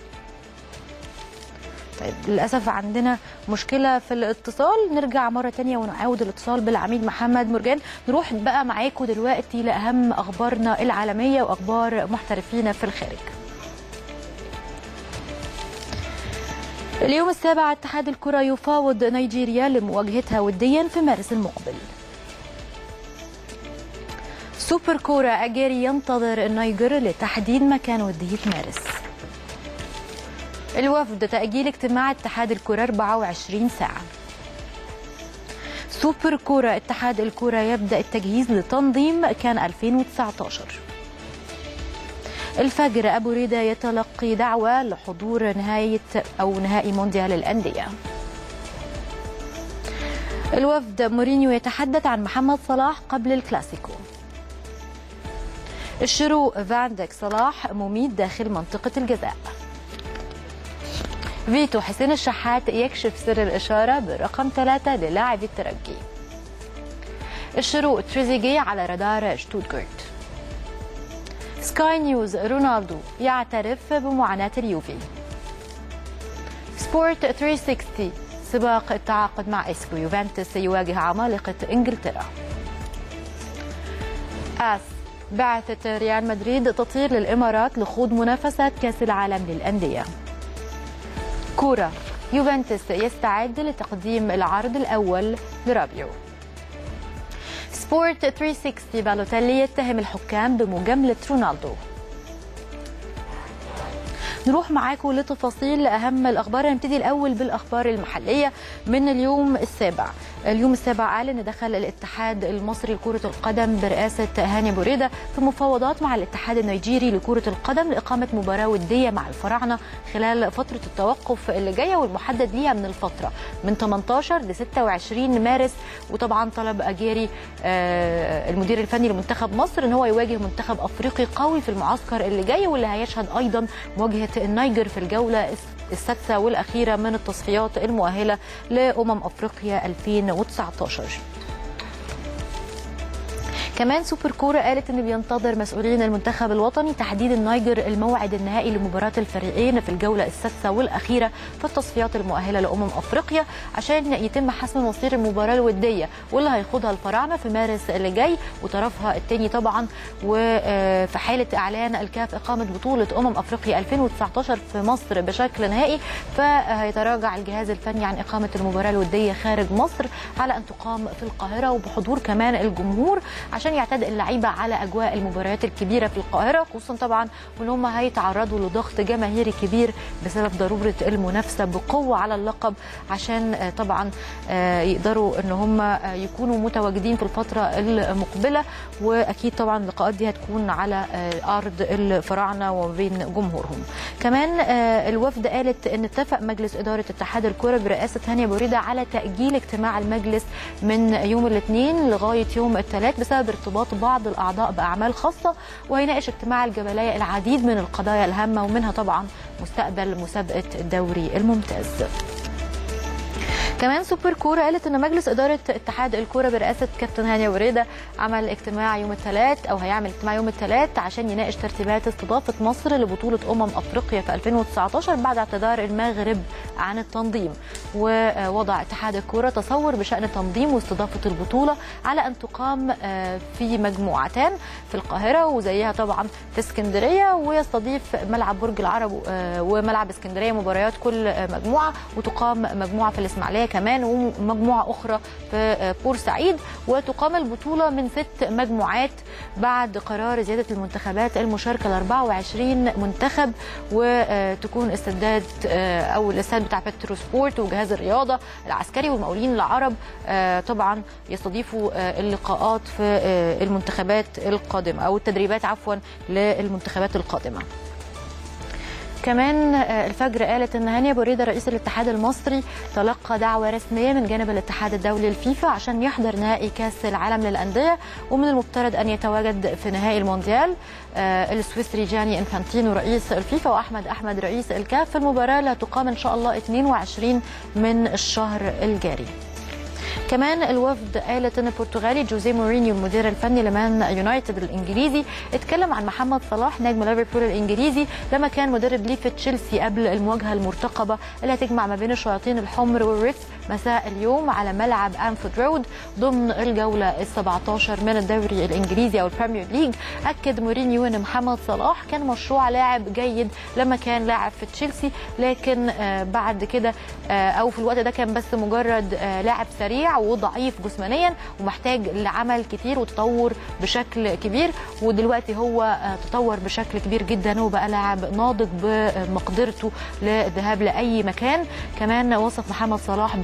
طيب للأسف عندنا مشكلة في الاتصال، نرجع مرة تانية ونعاود الاتصال بالعميد محمد مرجان. نروح بقى معاكم دلوقتي لأهم أخبارنا العالمية وأخبار محترفين في الخارج. اليوم السابع اتحاد الكرة يفاوض نيجيريا لمواجهتها وديا في مارس المقبل. سوبر كورة أجاري ينتظر النيجر لتحديد مكان ودية مارس. الوفد تأجيل اجتماع اتحاد الكرة 24 ساعة. سوبر كورة اتحاد الكرة يبدأ التجهيز لتنظيم كان 2019. الفجر أبو ريدة يتلقي دعوة لحضور نهائي مونديال الأندية. الوفد مورينيو يتحدث عن محمد صلاح قبل الكلاسيكو. الشروق فاندك صلاح مميت داخل منطقة الجزاء. فيتو حسين الشحات يكشف سر الإشارة برقم 3 للاعب الترجي. الشروق تريزيجيه على رادار شتوتغارت. سكاي نيوز رونالدو يعترف بمعاناة اليوفي. سبورت 360 سباق التعاقد مع اسكو يوفنتوس يواجه عمالقة انجلترا. بعثة ريال مدريد تطير للإمارات لخوض منافسات كأس العالم للأندية. كورة يوفنتوس يستعد لتقديم العرض الأول لرابيو. سبورت 360 بالوتيلي يتهم الحكام بمجاملة رونالدو. نروح معاكم لتفاصيل أهم الأخبار. نبتدي الأول بالأخبار المحلية من اليوم السابع. اليوم السابع قال أن دخل الاتحاد المصري لكرة القدم برئاسة هاني بوريدة في مفاوضات مع الاتحاد النيجيري لكرة القدم لإقامة مباراة ودية مع الفراعنة خلال فترة التوقف اللي جاية والمحدد ليها من الفترة من 18 ل 26 مارس. وطبعا طلب أجيري المدير الفني لمنتخب مصر أن هو يواجه منتخب أفريقي قوي في المعسكر اللي جاي واللي هيشهد أيضا مواجهة النيجر في الجولة السادسة والأخيرة من التصفيات المؤهلة لأمم أفريقيا 2019. كمان سوبر كورة قالت ان بينتظر مسؤولين المنتخب الوطني تحديد النيجر الموعد النهائي لمباراة الفريقين في الجولة السادسة والأخيرة في التصفيات المؤهلة لأمم أفريقيا عشان يتم حسم مصير المباراة الودية واللي هيخوضها الفراعنة في مارس اللي جاي وطرفها الثاني طبعا. وفي حالة إعلان الكاف إقامة بطولة أفريقيا 2019 في مصر بشكل نهائي فهيتراجع الجهاز الفني عن إقامة المباراة الودية خارج مصر على أن تقام في القاهرة وبحضور كمان الجمهور عشان يعتاد اللعيبه على اجواء المباريات الكبيره في القاهره، خصوصا طبعا ان هم هيتعرضوا لضغط جماهيري كبير بسبب ضروره المنافسه بقوه على اللقب عشان طبعا يقدروا ان هم يكونوا متواجدين في الفتره المقبله. واكيد طبعا اللقاءات دي هتكون على ارض الفراعنه وبين جمهورهم. كمان الوفد قالت ان اتفق مجلس اداره اتحاد الكره برئاسه هاني بوريدة على تاجيل اجتماع المجلس من يوم الاثنين لغايه يوم الثلاث بسبب ارتباط بعض الأعضاء بأعمال خاصة، وهيناقش اجتماع الجبلية العديد من القضايا الهامة ومنها طبعا مستقبل مسابقة الدوري الممتاز. كمان سوبر كوره قالت ان مجلس اداره اتحاد الكوره برئاسه كابتن هاني وريده عمل اجتماع يوم الثلاث او هيعمل اجتماع يوم الثلاث عشان يناقش ترتيبات استضافه مصر لبطوله افريقيا في 2019 بعد اعتذار المغرب عن التنظيم. ووضع اتحاد الكوره تصور بشان تنظيم واستضافه البطوله على ان تقام في مجموعتين في القاهره وزيها طبعا في اسكندريه، ويستضيف ملعب برج العرب وملعب اسكندريه مباريات كل مجموعه، وتقام مجموعه في الاسماعيليه كمان ومجموعه اخرى في بورسعيد، وتقام البطوله من 6 مجموعات بعد قرار زياده المنتخبات المشاركه ل 24 منتخب، وتكون استادات او الاستاد بتاع بترو سبورت وجهاز الرياضه العسكري والمقاولين العرب طبعا يستضيفوا اللقاءات في المنتخبات القادمه او التدريبات للمنتخبات القادمه. كمان الفجر قالت ان هاني بوريده رئيس الاتحاد المصري تلقى دعوه رسميه من جانب الاتحاد الدولي الفيفا عشان يحضر نهائي كاس العالم للانديه، ومن المفترض ان يتواجد في نهائي المونديال السويسري جاني انفانتينو رئيس الفيفا واحمد رئيس الكاف في المباراه اللي هتقام ان شاء الله 22 من الشهر الجاري. كمان الوفد قالت ان البرتغالي جوزيه مورينيو المدير الفني لمان يونايتد الانجليزي اتكلم عن محمد صلاح نجم ليفربول الانجليزي لما كان مدرب ليه في تشيلسي قبل المواجهه المرتقبه اللي هتجمع ما بين الشياطين الحمر والريدز مساء اليوم على ملعب أنفيلد رود ضمن الجوله ال17 من الدوري الانجليزي او البريمير ليج. اكد مورينيو ان محمد صلاح كان مشروع لاعب جيد لما كان لاعب في تشيلسي، لكن بعد كده او في الوقت ده كان بس مجرد لاعب سريع وضعيف جسمانيا ومحتاج لعمل كتير وتطور بشكل كبير، ودلوقتي هو تطور بشكل كبير جدا وبقى لاعب ناضج بمقدرته للذهاب لاي مكان. كمان وصف محمد صلاح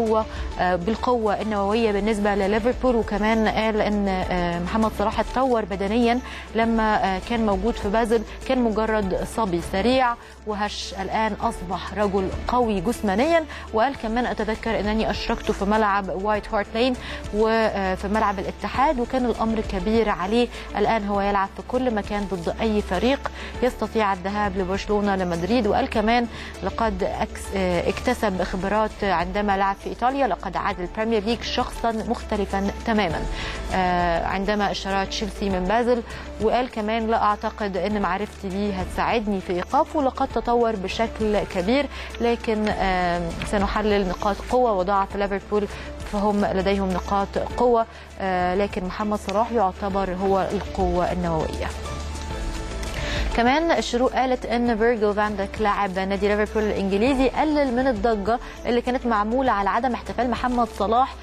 بالقوه النوويه بالنسبه لليفربول، وكمان قال ان محمد صلاح اتطور بدنيا لما كان موجود في بازل، كان مجرد صبي سريع وهش، الان اصبح رجل قوي جسمانيا. وقال كمان اتذكر انني اشركته في ملعب وايت هارت لين وفي ملعب الاتحاد وكان الامر كبير عليه، الان هو يلعب في كل مكان ضد اي فريق يستطيع الذهاب لبرشلونه لمدريد. وقال كمان لقد اكتسب خبرات عندما لعب في ايطاليا، لقد عاد البريمير ليج شخصا مختلفا تماما عندما اشترى تشيلسي من بازل. وقال كمان لا اعتقد ان معرفتي بيه هتساعدني في ايقافه، لقد تطور بشكل كبير، لكن سنحلل نقاط قوه وضعف ليفربول فهم لديهم نقاط قوة، لكن محمد صلاح يعتبر هو القوة النووية. كمان الشروق قالت ان فيرجيل فان دايك لاعب نادي ليفربول الانجليزي قلل من الضجه اللي كانت معموله على عدم احتفال محمد صلاح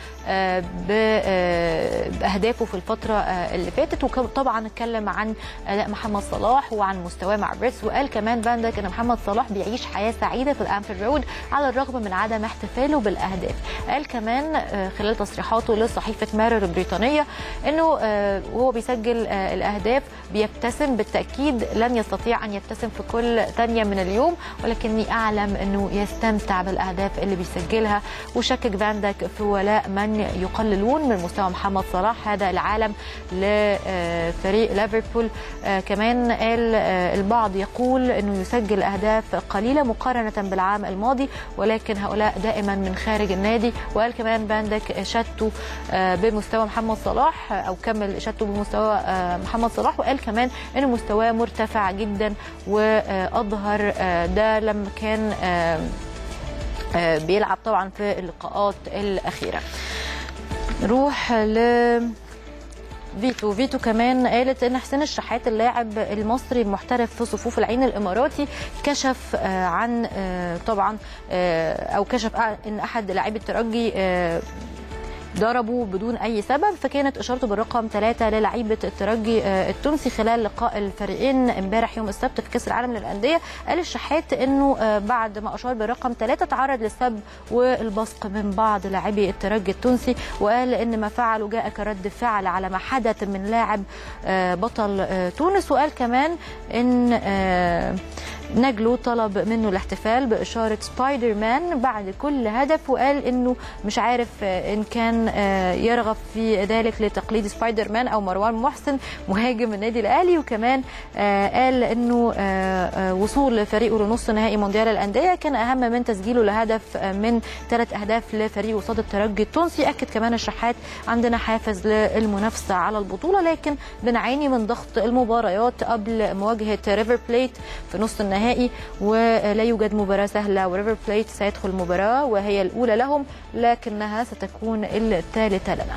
باهدافه في الفتره اللي فاتت، وطبعا اتكلم عن اداء محمد صلاح وعن مستواه مع بريس. وقال كمان فان دايك ان محمد صلاح بيعيش حياه سعيده في الانفيلد رود على الرغم من عدم احتفاله بالاهداف. قال كمان خلال تصريحاته لصحيفه ميرور البريطانيه انه وهو بيسجل الاهداف بيبتسم، بالتاكيد لن يستطيع ان يبتسم في كل ثانيه من اليوم، ولكني اعلم انه يستمتع بالاهداف اللي بيسجلها. وشكك فان دايك في ولاء من يقللون من مستوى محمد صلاح هذا العالم لفريق ليفربول. كمان قال البعض يقول انه يسجل اهداف قليله مقارنه بالعام الماضي، ولكن هؤلاء دائما من خارج النادي. وقال كمان فان دايك اشادته بمستوى محمد صلاح او كمل اشادته بمستوى محمد صلاح، وقال كمان انه مستواه مرتفع جدا واظهر ده لما كان بيلعب طبعا في اللقاءات الاخيره. نروح فيتو كمان قالت ان حسين الشحات اللاعب المصري المحترف في صفوف العين الاماراتي كشف عن طبعا او كشف ان احد لاعبي الترجي ضربوا بدون اي سبب، فكانت اشارته بالرقم 3 للاعيبه الترجي التونسي خلال لقاء الفريقين امبارح يوم السبت في كاس العالم للانديه. قال الشحات انه بعد ما اشار بالرقم 3 تعرض للسب والبصق من بعض لاعبي الترجي التونسي، وقال ان ما فعله جاء كرد فعل على ما حدث من لاعب بطل تونس. وقال كمان ان نجلو طلب منه الاحتفال بإشارة سبايدر مان بعد كل هدف، وقال انه مش عارف ان كان يرغب في ذلك لتقليد سبايدر مان او مروان محسن مهاجم النادي الاهلي. وكمان قال انه وصول فريقه لنص نهائي مونديال الانديه كان اهم من تسجيله لهدف من 3 اهداف لفريقه قصاد الترجي التونسي. اكد كمان الشحات عندنا حافز للمنافسه على البطوله، لكن بنعاني من ضغط المباريات قبل مواجهه ريفر بليت في نص النهائي، ولا يوجد مباراه سهله، وريفر بليت سيدخل المباراه وهي الاولى لهم لكنها ستكون الثالثه لنا.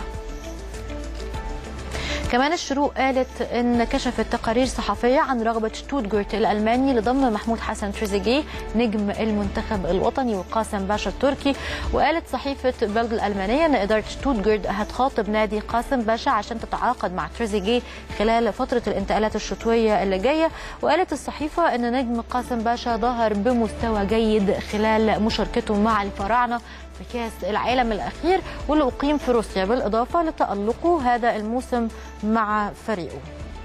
كمان الشروق قالت ان كشفت تقارير صحفيه عن رغبه شتوتغارت الالماني لضم محمود حسن تريزيجيه نجم المنتخب الوطني وقاسم باشا التركي. وقالت صحيفه بلد الالمانيه ان اداره شتوتغارت هتخاطب نادي قاسم باشا عشان تتعاقد مع تريزيجيه خلال فتره الانتقالات الشتويه اللي جايه. وقالت الصحيفه ان نجم قاسم باشا ظهر بمستوى جيد خلال مشاركته مع الفراعنه في كاس العالم الأخير واللي أقيم في روسيا، بالإضافة لتألقه هذا الموسم مع فريقه.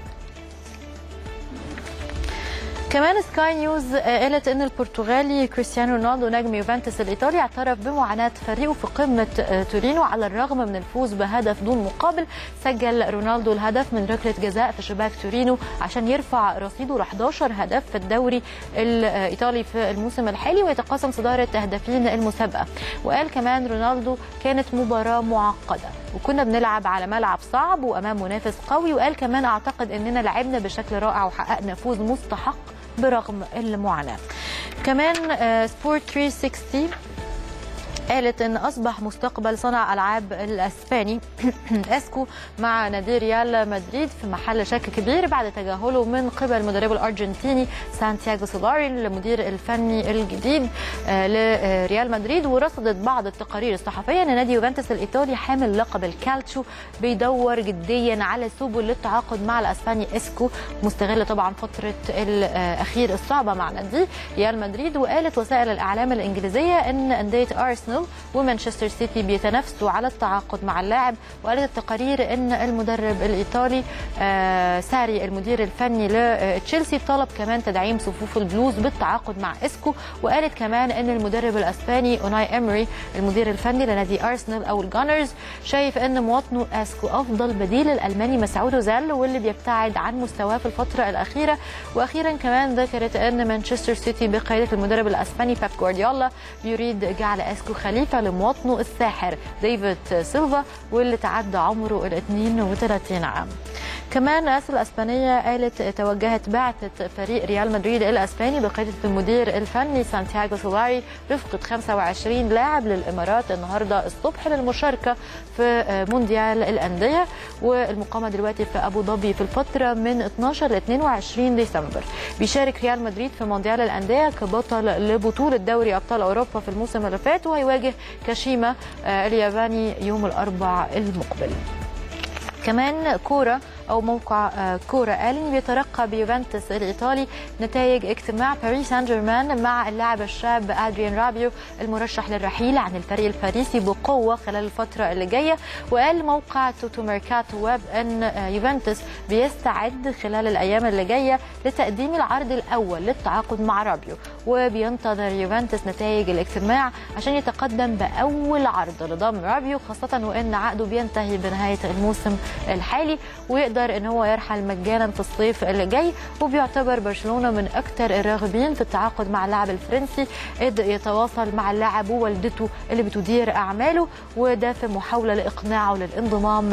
كمان سكاي نيوز قالت ان البرتغالي كريستيانو رونالدو نجم يوفنتوس الايطالي اعترف بمعاناه فريقه في قمه تورينو على الرغم من الفوز بهدف دون مقابل. سجل رونالدو الهدف من ركله جزاء في شباك تورينو عشان يرفع رصيده ل 11 هدف في الدوري الايطالي في الموسم الحالي ويتقاسم صداره هدافين المسابقه. وقال كمان رونالدو كانت مباراه معقده وكنا بنلعب على ملعب صعب وامام منافس قوي. وقال كمان اعتقد اننا لعبنا بشكل رائع وحققنا فوز مستحق برغم المعاناة. كمان سبورت 360 قالت ان اصبح مستقبل صانع العاب الاسباني اسكو مع نادي ريال مدريد في محل شك كبير بعد تجاهله من قبل مدربه الارجنتيني سانتياغو سولاري المدير الفني الجديد لريال مدريد. ورصدت بعض التقارير الصحفيه ان نادي يوفنتوس الايطالي حامل لقب الكالتشو بيدور جديا على سبل للتعاقد مع الاسباني اسكو، مستغل طبعا فتره الاخير الصعبه مع نادي ريال مدريد. وقالت وسائل الاعلام الانجليزيه ان انديه ارسنال ومانشستر سيتي بيتنافسوا على التعاقد مع اللاعب. وقالت التقارير ان المدرب الايطالي ساري المدير الفني لتشيلسي طلب كمان تدعيم صفوف البلوز بالتعاقد مع اسكو. وقالت كمان ان المدرب الاسباني اوناي امري المدير الفني لنادي ارسنال او الجانرز شايف ان مواطنه اسكو افضل بديل الالماني مسعود اوزيل واللي بيبتعد عن مستواه في الفتره الاخيره. واخيرا كمان ذكرت ان مانشستر سيتي بقياده المدرب الاسباني بيب جوارديولا يريد جعل اسكو خليفه لمواطنه الساحر ديفيد سيلفا واللي تعدى عمره ال 32 عام. كمان الرئاسة الاسبانيه قالت توجهت بعثه فريق ريال مدريد الاسباني بقياده المدير الفني سانتياغو سولاري رفقه 25 لاعب للامارات النهارده الصبح للمشاركه في مونديال الانديه والمقامه دلوقتي في ابو ظبي في الفتره من 12 ل 22 ديسمبر. بيشارك ريال مدريد في مونديال الانديه كبطل لبطوله دوري ابطال اوروبا في الموسم اللي فات وهيواجه كاشيما الياباني يوم الاربعاء المقبل. كمان كوره او موقع كوره قال ان بيترقى بيوفنتوس الايطالي نتائج اجتماع باريس سان جيرمان مع اللاعب الشاب ادريان رابيو المرشح للرحيل عن الفريق الباريسي بقوه خلال الفتره اللي جايه. وقال موقع توتو ميركاتو ويب ان يوفنتوس بيستعد خلال الايام اللي جايه لتقديم العرض الاول للتعاقد مع رابيو وبينتظر يوفنتوس نتائج الاجتماع عشان يتقدم باول عرض لضم رابيو خاصه وان عقده بينتهي بنهايه الموسم الحالي ويقدر ان هو يرحل مجانا في الصيف اللي جاي. وبيعتبر برشلونه من اكثر الراغبين في التعاقد مع اللاعب الفرنسي اذ يتواصل مع اللاعب ووالدته اللي بتدير اعماله وده في محاوله لاقناعه للانضمام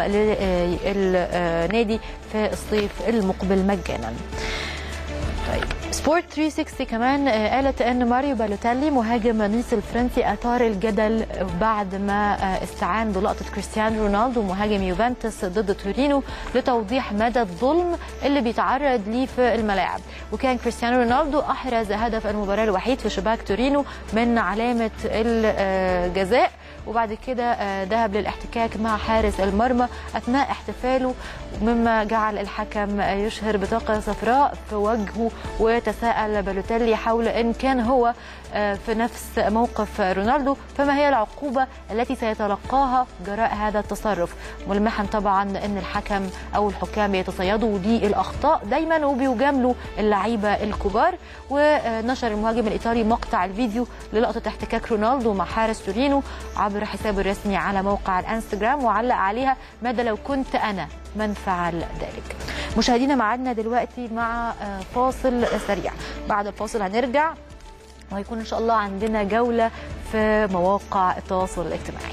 للنادي في الصيف المقبل مجانا. طيب سبورت 360 كمان قالت ان ماريو بالوتيلي مهاجم نيس الفرنسي اثار الجدل بعد ما استعان بلقطه كريستيانو رونالدو مهاجم يوفنتوس ضد تورينو لتوضيح مدى الظلم اللي بيتعرض ليه في الملاعب. وكان كريستيانو رونالدو احرز هدف المباراه الوحيد في شباك تورينو من علامه الجزاء وبعد كده ذهب للاحتكاك مع حارس المرمى اثناء احتفاله مما جعل الحكم يشهر بطاقه صفراء في وجهه وتساءل بالوتيلي حول إن كان هو في نفس موقف رونالدو فما هي العقوبة التي سيتلقاها جراء هذا التصرف، ملمحا طبعا أن الحكم أو الحكام بيتصيدوا دي الأخطاء دايما وبيجاملوا اللعيبة الكبار. ونشر المهاجم الإيطالي مقطع الفيديو للقطة احتكاك رونالدو مع حارس تورينو عبر حسابه الرسمي على موقع الانستجرام، وعلق عليها: ماذا لو كنت أنا من فعل ذلك. مشاهدينا معادنا دلوقتي مع فاصل سريع، بعد الفاصل هنرجع وهيكون إن شاء الله عندنا جولة في مواقع التواصل الاجتماعي.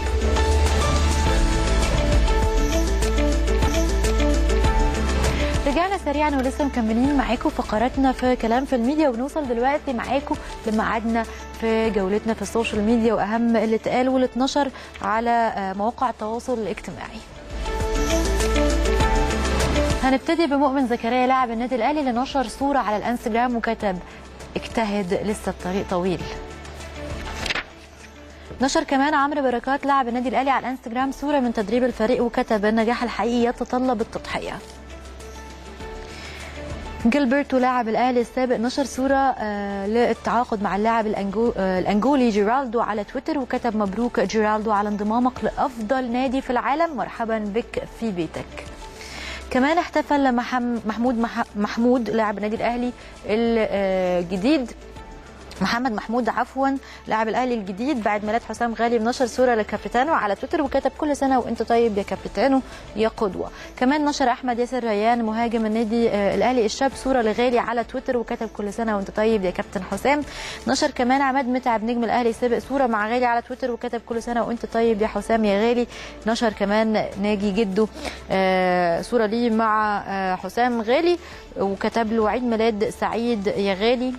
رجعنا سريعا ولسه مكملين معاكم فقراتنا في كلام في الميديا، وبنوصل دلوقتي معاكم لميعادنا في جولتنا في السوشيال ميديا واهم اللي اتقال واللي اتنشر على مواقع التواصل الاجتماعي. هنبتدي بمؤمن زكريا لاعب النادي الاهلي اللي نشر صوره على الانستجرام وكتب: اجتهد لسه الطريق طويل. نشر كمان عمرو بركات لاعب النادي الاهلي على الانستجرام صوره من تدريب الفريق وكتب: النجاح الحقيقي يتطلب التضحيه. جيلبرتو لاعب الاهلي السابق نشر صوره للتعاقد مع اللاعب الانجولي جيرالدو على تويتر وكتب: مبروك جيرالدو على انضمامك لافضل نادي في العالم، مرحبا بك في بيتك. كمان احتفل محمود لاعب النادي الاهلي الجديد محمد محمود لاعب الاهلي الجديد بعد ميلاد حسام غالي بنشر صوره لكابيتانو على تويتر وكتب: كل سنه وانت طيب يا كابيتانو يا قدوه. كمان نشر احمد ياسر ريان مهاجم النادي الاهلي الشاب صوره لغالي على تويتر وكتب: كل سنه وانت طيب يا كابتن حسام. نشر كمان عماد متعب نجم الاهلي السابق صوره مع غالي على تويتر وكتب: كل سنه وانت طيب يا حسام يا غالي. نشر كمان ناجي جده صوره ليه مع حسام غالي وكتب له: عيد ميلاد سعيد يا غالي.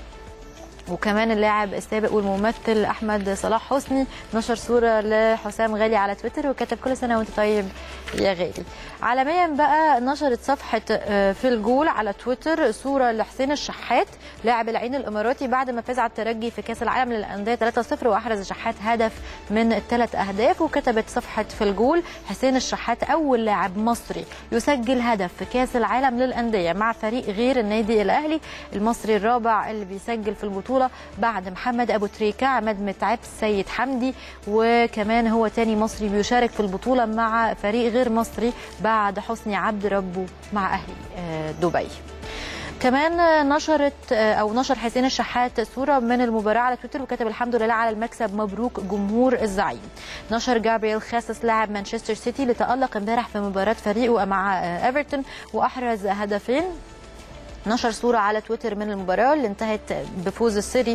وكمان اللاعب السابق والممثل احمد صلاح حسني نشر صوره لحسام غالي على تويتر وكتب: كل سنه وانت طيب يا غالي. عالميا بقى نشرت صفحه في الجول على تويتر صوره لحسين الشحات لاعب العين الاماراتي بعد ما فاز على الترجي في كاس العالم للانديه 3-0 واحرز الشحات هدف من ال3 اهداف. وكتبت صفحه في الجول: حسين الشحات اول لاعب مصري يسجل هدف في كاس العالم للانديه مع فريق غير النادي الاهلي، المصري الرابع اللي بيسجل في البطوله بعد محمد ابو تريكه عماد متعب سيد حمدي، وكمان هو تاني مصري بيشارك في البطوله مع فريق غير مصري بعد حسني عبد ربه مع اهلي دبي. كمان نشر حسين الشحات صوره من المباراه على تويتر وكتب: الحمد لله على المكسب، مبروك جمهور الزعيم. نشر جابرييل خاسس لاعب مانشستر سيتي اللي تألق امبارح في مباراه فريقه مع ايفرتون واحرز هدفين. نشر صورة على تويتر من المباراة اللي انتهت بفوز السيتي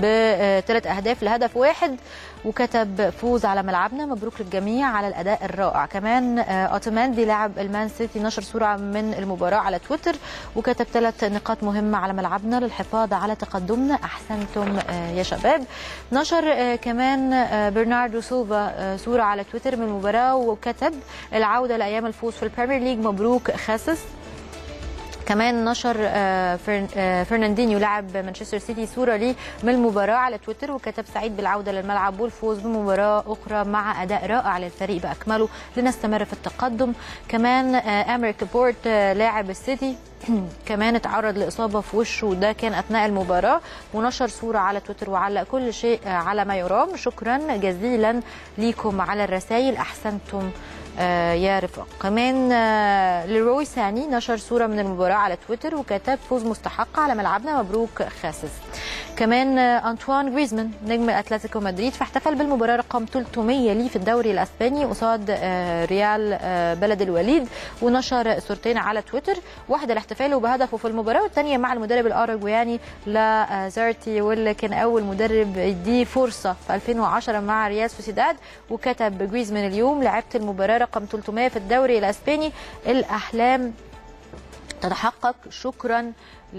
ب3 أهداف لهدف واحد وكتب: فوز على ملعبنا، مبروك للجميع على الأداء الرائع. كمان أوتوماندي لاعب المان سيتي نشر صورة من المباراة على تويتر وكتب: 3 نقاط مهمة على ملعبنا للحفاظ على تقدمنا، أحسنتم يا شباب. نشر كمان برناردو سيلفا صورة على تويتر من المباراة وكتب: العودة لأيام الفوز في البريمير ليج، مبروك خاسس. كمان نشر فرناندينيو لاعب مانشستر سيتي صوره ليه من المباراه على تويتر وكتب: سعيد بالعوده للملعب والفوز بمباراه اخرى مع اداء رائع للفريق باكمله، لنستمر في التقدم. كمان امريك بورت لاعب السيتي كمان اتعرض لاصابه في وشه وده كان اثناء المباراه ونشر صوره على تويتر وعلق: كل شيء على ما يرام، شكرا جزيلا ليكم على الرسائل، احسنتم يا رفاق. كمان ليروي ساني نشر صوره من المباراه على تويتر وكتب: فوز مستحق على ملعبنا، مبروك خاسس. كمان أنطوان غريزمان نجم اتلتيكو مدريد فاحتفل بالمباراه رقم 300 ليه في الدوري الاسباني قصاد ريال بلد الوليد ونشر صورتين على تويتر، واحده لاحتفاله بهدفه في المباراه والثانيه مع المدرب الاوروغوياني لازارتي واللي كان اول مدرب يديه فرصه في 2010 مع ريال سوسيداد. وكتب غريزمان: اليوم لعبت المباراه رقم 300 في الدوري الاسباني، الاحلام تتحقق، شكرا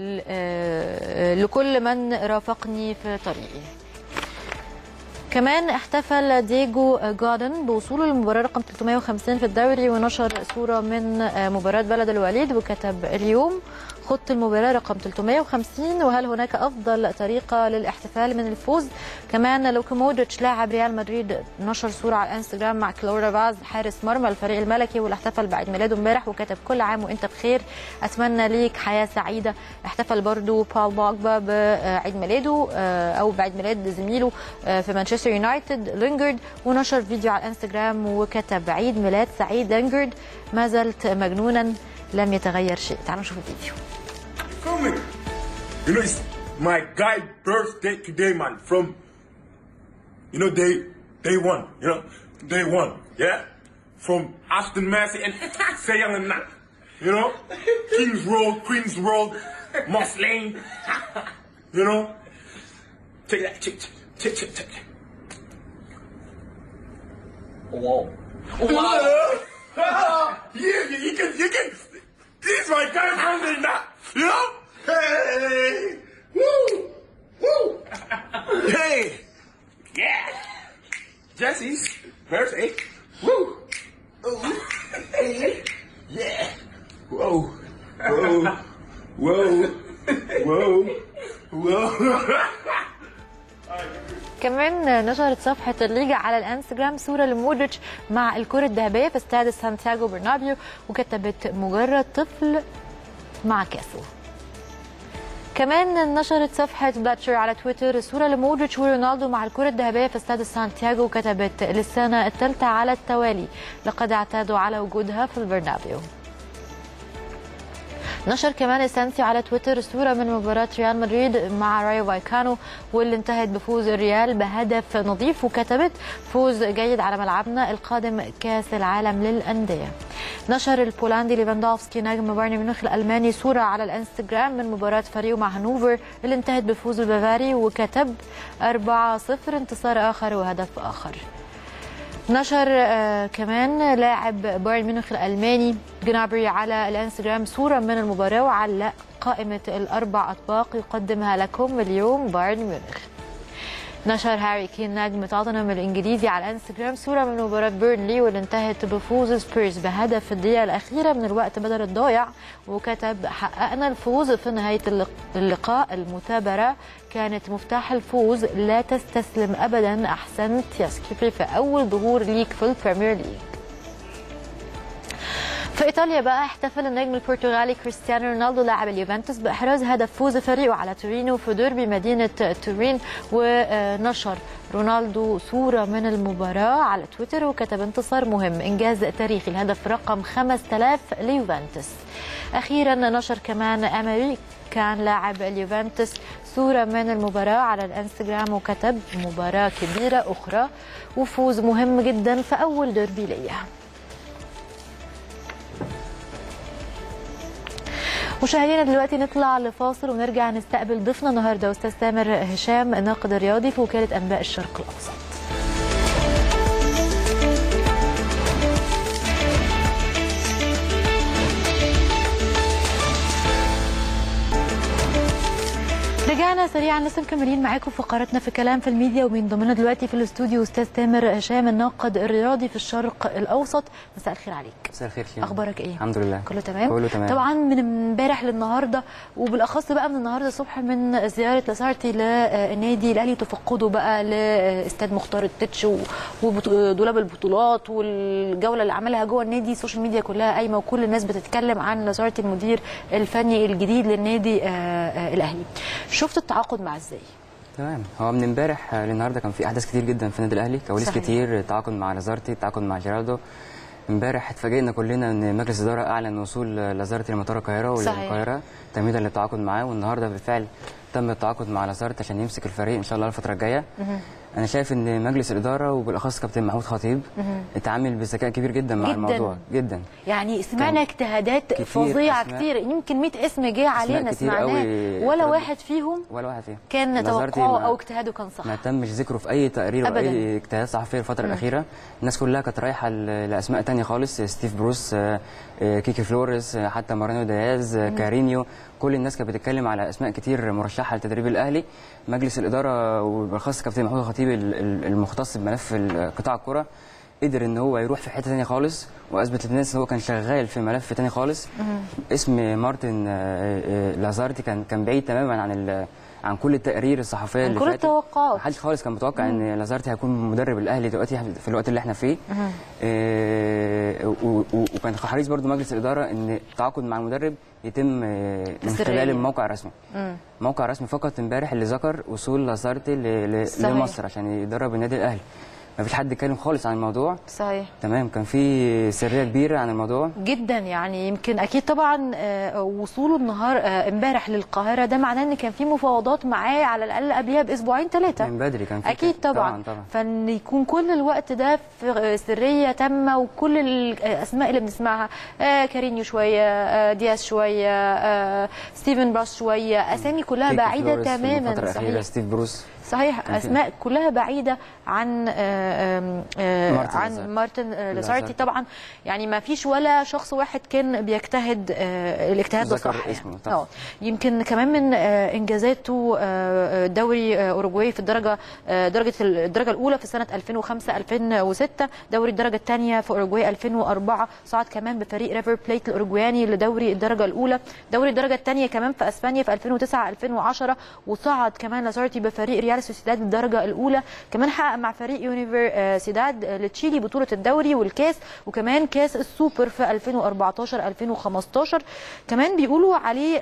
لكل من رافقني في طريقي. كمان احتفل دييجو جودن بوصوله للمباراه رقم 350 في الدوري ونشر صوره من مباراه بلد الوليد وكتب: اليوم خط المباراة رقم 350، وهل هناك أفضل طريقة للاحتفال من الفوز؟ كمان لوكا مودريتش لاعب ريال مدريد نشر صورة على الانستغرام مع كلورا باز حارس مرمى الفريق الملكي، واللي احتفل بعيد ميلاده امبارح وكتب كل عام وانت بخير، اتمنى ليك حياة سعيدة. احتفل برضو بول بوجبا بعيد ميلاده او بعيد ميلاد زميله في مانشستر يونايتد لينجارد، ونشر فيديو على الانستغرام وكتب عيد ميلاد سعيد لينجارد، ما زلت مجنونا لم يتغير شيء. تعالوا نشوف الفيديو. You know, it's my guy birthday today, man. From, you know, day one. You know, day one. Yeah. From Aston Martin and Say Young and that. You know, Kings Road, Queens Road, Moss Lane. You know, take that, take. Wow. Yeah, you can. This is my guy's birthday now. You know. Hey! Woo! Woo! Hey! Yeah! Jesse's birthday. Woo! Oh! Hey! Yeah! Whoa! Whoa! Whoa! Whoa! Whoa! كمان نشرت صفحة الليجا على الانستجرام صورة لمودريتش مع الكرة الذهبية في استاد سانتياغو برنابيو، وكتبت مجرد طفل مع كاسه. كمان نشرت صفحة بلاتشر على تويتر صورة لمودريتش ورونالدو مع الكرة الذهبية في استاد سانتياغو، وكتبت للسنة الثالثة على التوالي لقد اعتادوا على وجودها في البرنابيو. نشر كمان اسانسيو على تويتر صورة من مباراة ريال مدريد مع رايو فايكانو واللي انتهت بفوز الريال بهدف نظيف، وكتبت فوز جيد على ملعبنا القادم كاس العالم للأندية. نشر البولندي ليفاندوفسكي نجم بايرن ميونخ الألماني صورة على الانستجرام من مباراة فريقه مع هانوفر اللي انتهت بفوز البافاري، وكتب 4-0 انتصار آخر وهدف آخر. نشر كمان لاعب بايرن ميونخ الألماني جنابري على الانستغرام صورة من المباراة وعلق قائمة الأربع أطباق يقدمها لكم اليوم بايرن ميونخ. نشر هاري كين نجم توتنهام الإنجليزي على الانستغرام صورة من مباراة بيرنلي واللي انتهت بفوز سبيرز بهدف في الدقيقة الأخيرة من الوقت بدل الضايع، وكتب حققنا الفوز في نهاية اللقاء، المثابرة كانت مفتاح الفوز، لا تستسلم أبدا، أحسنت يا سكيبي في أول ظهور ليك في البريمير ليج. في إيطاليا بقى احتفل النجم البرتغالي كريستيانو رونالدو لاعب اليوفنتوس بإحراز هدف فوز فريقه على تورينو في ديربي مدينة تورين، ونشر رونالدو صورة من المباراة على تويتر وكتب انتصار مهم، إنجاز تاريخي، الهدف رقم 5000 ليوفنتوس. أخيرا نشر كمان أمري كان لاعب اليوفنتوس صورة من المباراة على الانستغرام وكتب مباراة كبيرة أخرى وفوز مهم جدا في أول ديربي ليا. مشاهدينا دلوقتي نطلع لفاصل ونرجع نستقبل ضيفنا النهارده استاذ تامر هشام الناقد الرياضي في وكالة أنباء الشرق الأوسط. رجعنا سريعا لسه مكملين معاكم فقراتنا في كلام في الميديا، ومن ضمننا دلوقتي في الاستوديو استاذ تامر هشام الناقد الرياضي في الشرق الاوسط. مساء الخير عليك. مساء الخير. اخبارك ايه؟ الحمد لله كله تمام. كله تمام. طبعا من امبارح للنهارده وبالاخص بقى من النهارده الصبح من زياره لاسارتي للنادي الاهلي تفقده بقى لاستاد مختار التتش ودولاب البطولات والجوله اللي عملها جوه النادي، السوشيال ميديا كلها قايمه وكل الناس بتتكلم عن لاسارتي المدير الفني الجديد للنادي الاهلي. شفت التعاقد معاه ازاي؟ تمام. هو من امبارح للنهارده كان في احداث كتير جدا في النادي الاهلي، كواليس صحيح. كتير، تعاقد مع لازارتي، تعاقد مع جيراردو. امبارح اتفاجئنا كلنا ان مجلس الاداره اعلن وصول لازارتي لمطار القاهره والقاهره تمهيدا للتعاقد معاه، والنهارده بالفعل تم التعاقد مع لازارتي عشان يمسك الفريق ان شاء الله الفتره الجايه. انا شايف ان مجلس الاداره وبالاخص كابتن محمود خطيب اتعامل بذكاء كبير جدا مع الموضوع جدا. يعني سمعنا اجتهادات فظيعه كتير، يمكن 100 اسم جه علينا سمعناه، ولا واحد فيهم كان توقعه او اجتهاده كان صح. ما تمش ذكره في اي تقرير او اي اجتهاد صحفي الفتره الاخيره. الناس كلها كانت رايحه لاسماء ثانيه خالص، ستيف بروس، كيكي فلوريس، حتى مارينو دياز، كارينيو، كل الناس كانت بتتكلم على اسماء كتير مرشحه لتدريب الاهلي. مجلس الاداره وبالاخص كابتن محمود خطيب المختص بملف قطاع الكره قدر ان هو يروح في حته ثانيه خالص، واثبت للناس ان هو كان شغال في ملف ثاني خالص. اسم مارتن لازارتي كان بعيد تماما عن كل التقارير الصحفيه اللي كل فاتت. التوقعات. محدش خالص كان متوقع ان لازارتي هيكون مدرب الاهلي دلوقتي في الوقت اللي احنا فيه. وكان حريص برضو مجلس الاداره ان التعاقد مع المدرب يتم من خلال الموقع الرسمي. موقع رسمي فقط امبارح اللي ذكر وصول لازارتي لمصر عشان يدرب النادي الاهلي. ما فيش حد اتكلم خالص عن الموضوع. صحيح. تمام، كان في سريه كبيره عن الموضوع جدا. يعني يمكن اكيد طبعا وصوله امبارح للقاهره ده معناه ان كان في مفاوضات معاه على الاقل قبلها باسبوعين 3 من بدري. كان في اكيد طبعا. فان يكون كل الوقت ده في سريه تامه، وكل الاسماء اللي بنسمعها كارينيو شويه، دياز شويه، ستيفن براس شويه، اسامي كلها بعيده تماما. صحيح. ستيف بروس. صحيح. اسماء كلها بعيده عن مارتن لازارتي. طبعا يعني ما فيش ولا شخص واحد كان بيجتهد الاجتهاد ده صح. يمكن كمان من انجازاته دوري اوروجواي في درجه الاولى في سنه 2005 2006، دوري الدرجه الثانيه في اوروجواي 2004، صعد كمان بفريق ريفر بليت الاوروجواني لدوري الدرجه الاولى، دوري الدرجه الثانيه كمان في اسبانيا في 2009 2010، وصعد كمان لازارتي بفريق ريال سوسيداد الدرجه الاولى، كمان حقق مع فريق يونيفر سيداد لتشيلي بطوله الدوري والكاس، وكمان كاس السوبر في 2014 2015. كمان بيقولوا عليه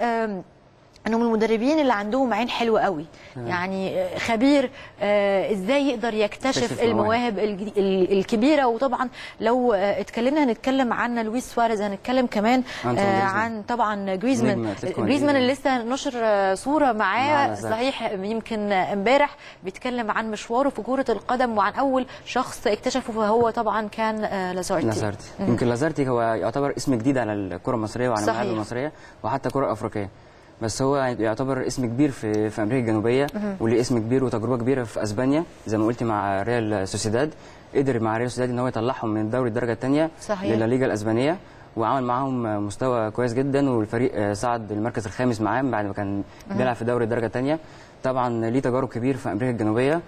انه من المدربين اللي عندهم عين حلوه قوي. يعني خبير ازاي يقدر يكتشف المواهب الكبيره. وطبعا لو اتكلمنا هنتكلم عن لويس سواريز، هنتكلم كمان عن طبعا جريزمان اللي لسه نشر صوره معاه. صحيح. يمكن امبارح بيتكلم عن مشواره في كره القدم، وعن اول شخص اكتشفه فهو طبعا كان لازارتي. يمكن لازارتي هو يعتبر اسم جديد على الكره المصريه وعلى الملاعب المصريه وحتى الكره الافريقيه، بس هو يعتبر اسم كبير في امريكا الجنوبيه، وليه اسم كبير وتجربه كبيره في اسبانيا زي ما قلتي مع ريال سوسيداد. قدر مع ريال سوسيداد ان هو يطلعهم من دوري الدرجه الثانيه للليغا الاسبانيه، وعمل معاهم مستوى كويس جدا، والفريق صعد للمركز الخامس معاهم بعد ما كان بيلعب في دوري الدرجه الثانيه. طبعا ليه تجارب كبير في امريكا الجنوبيه،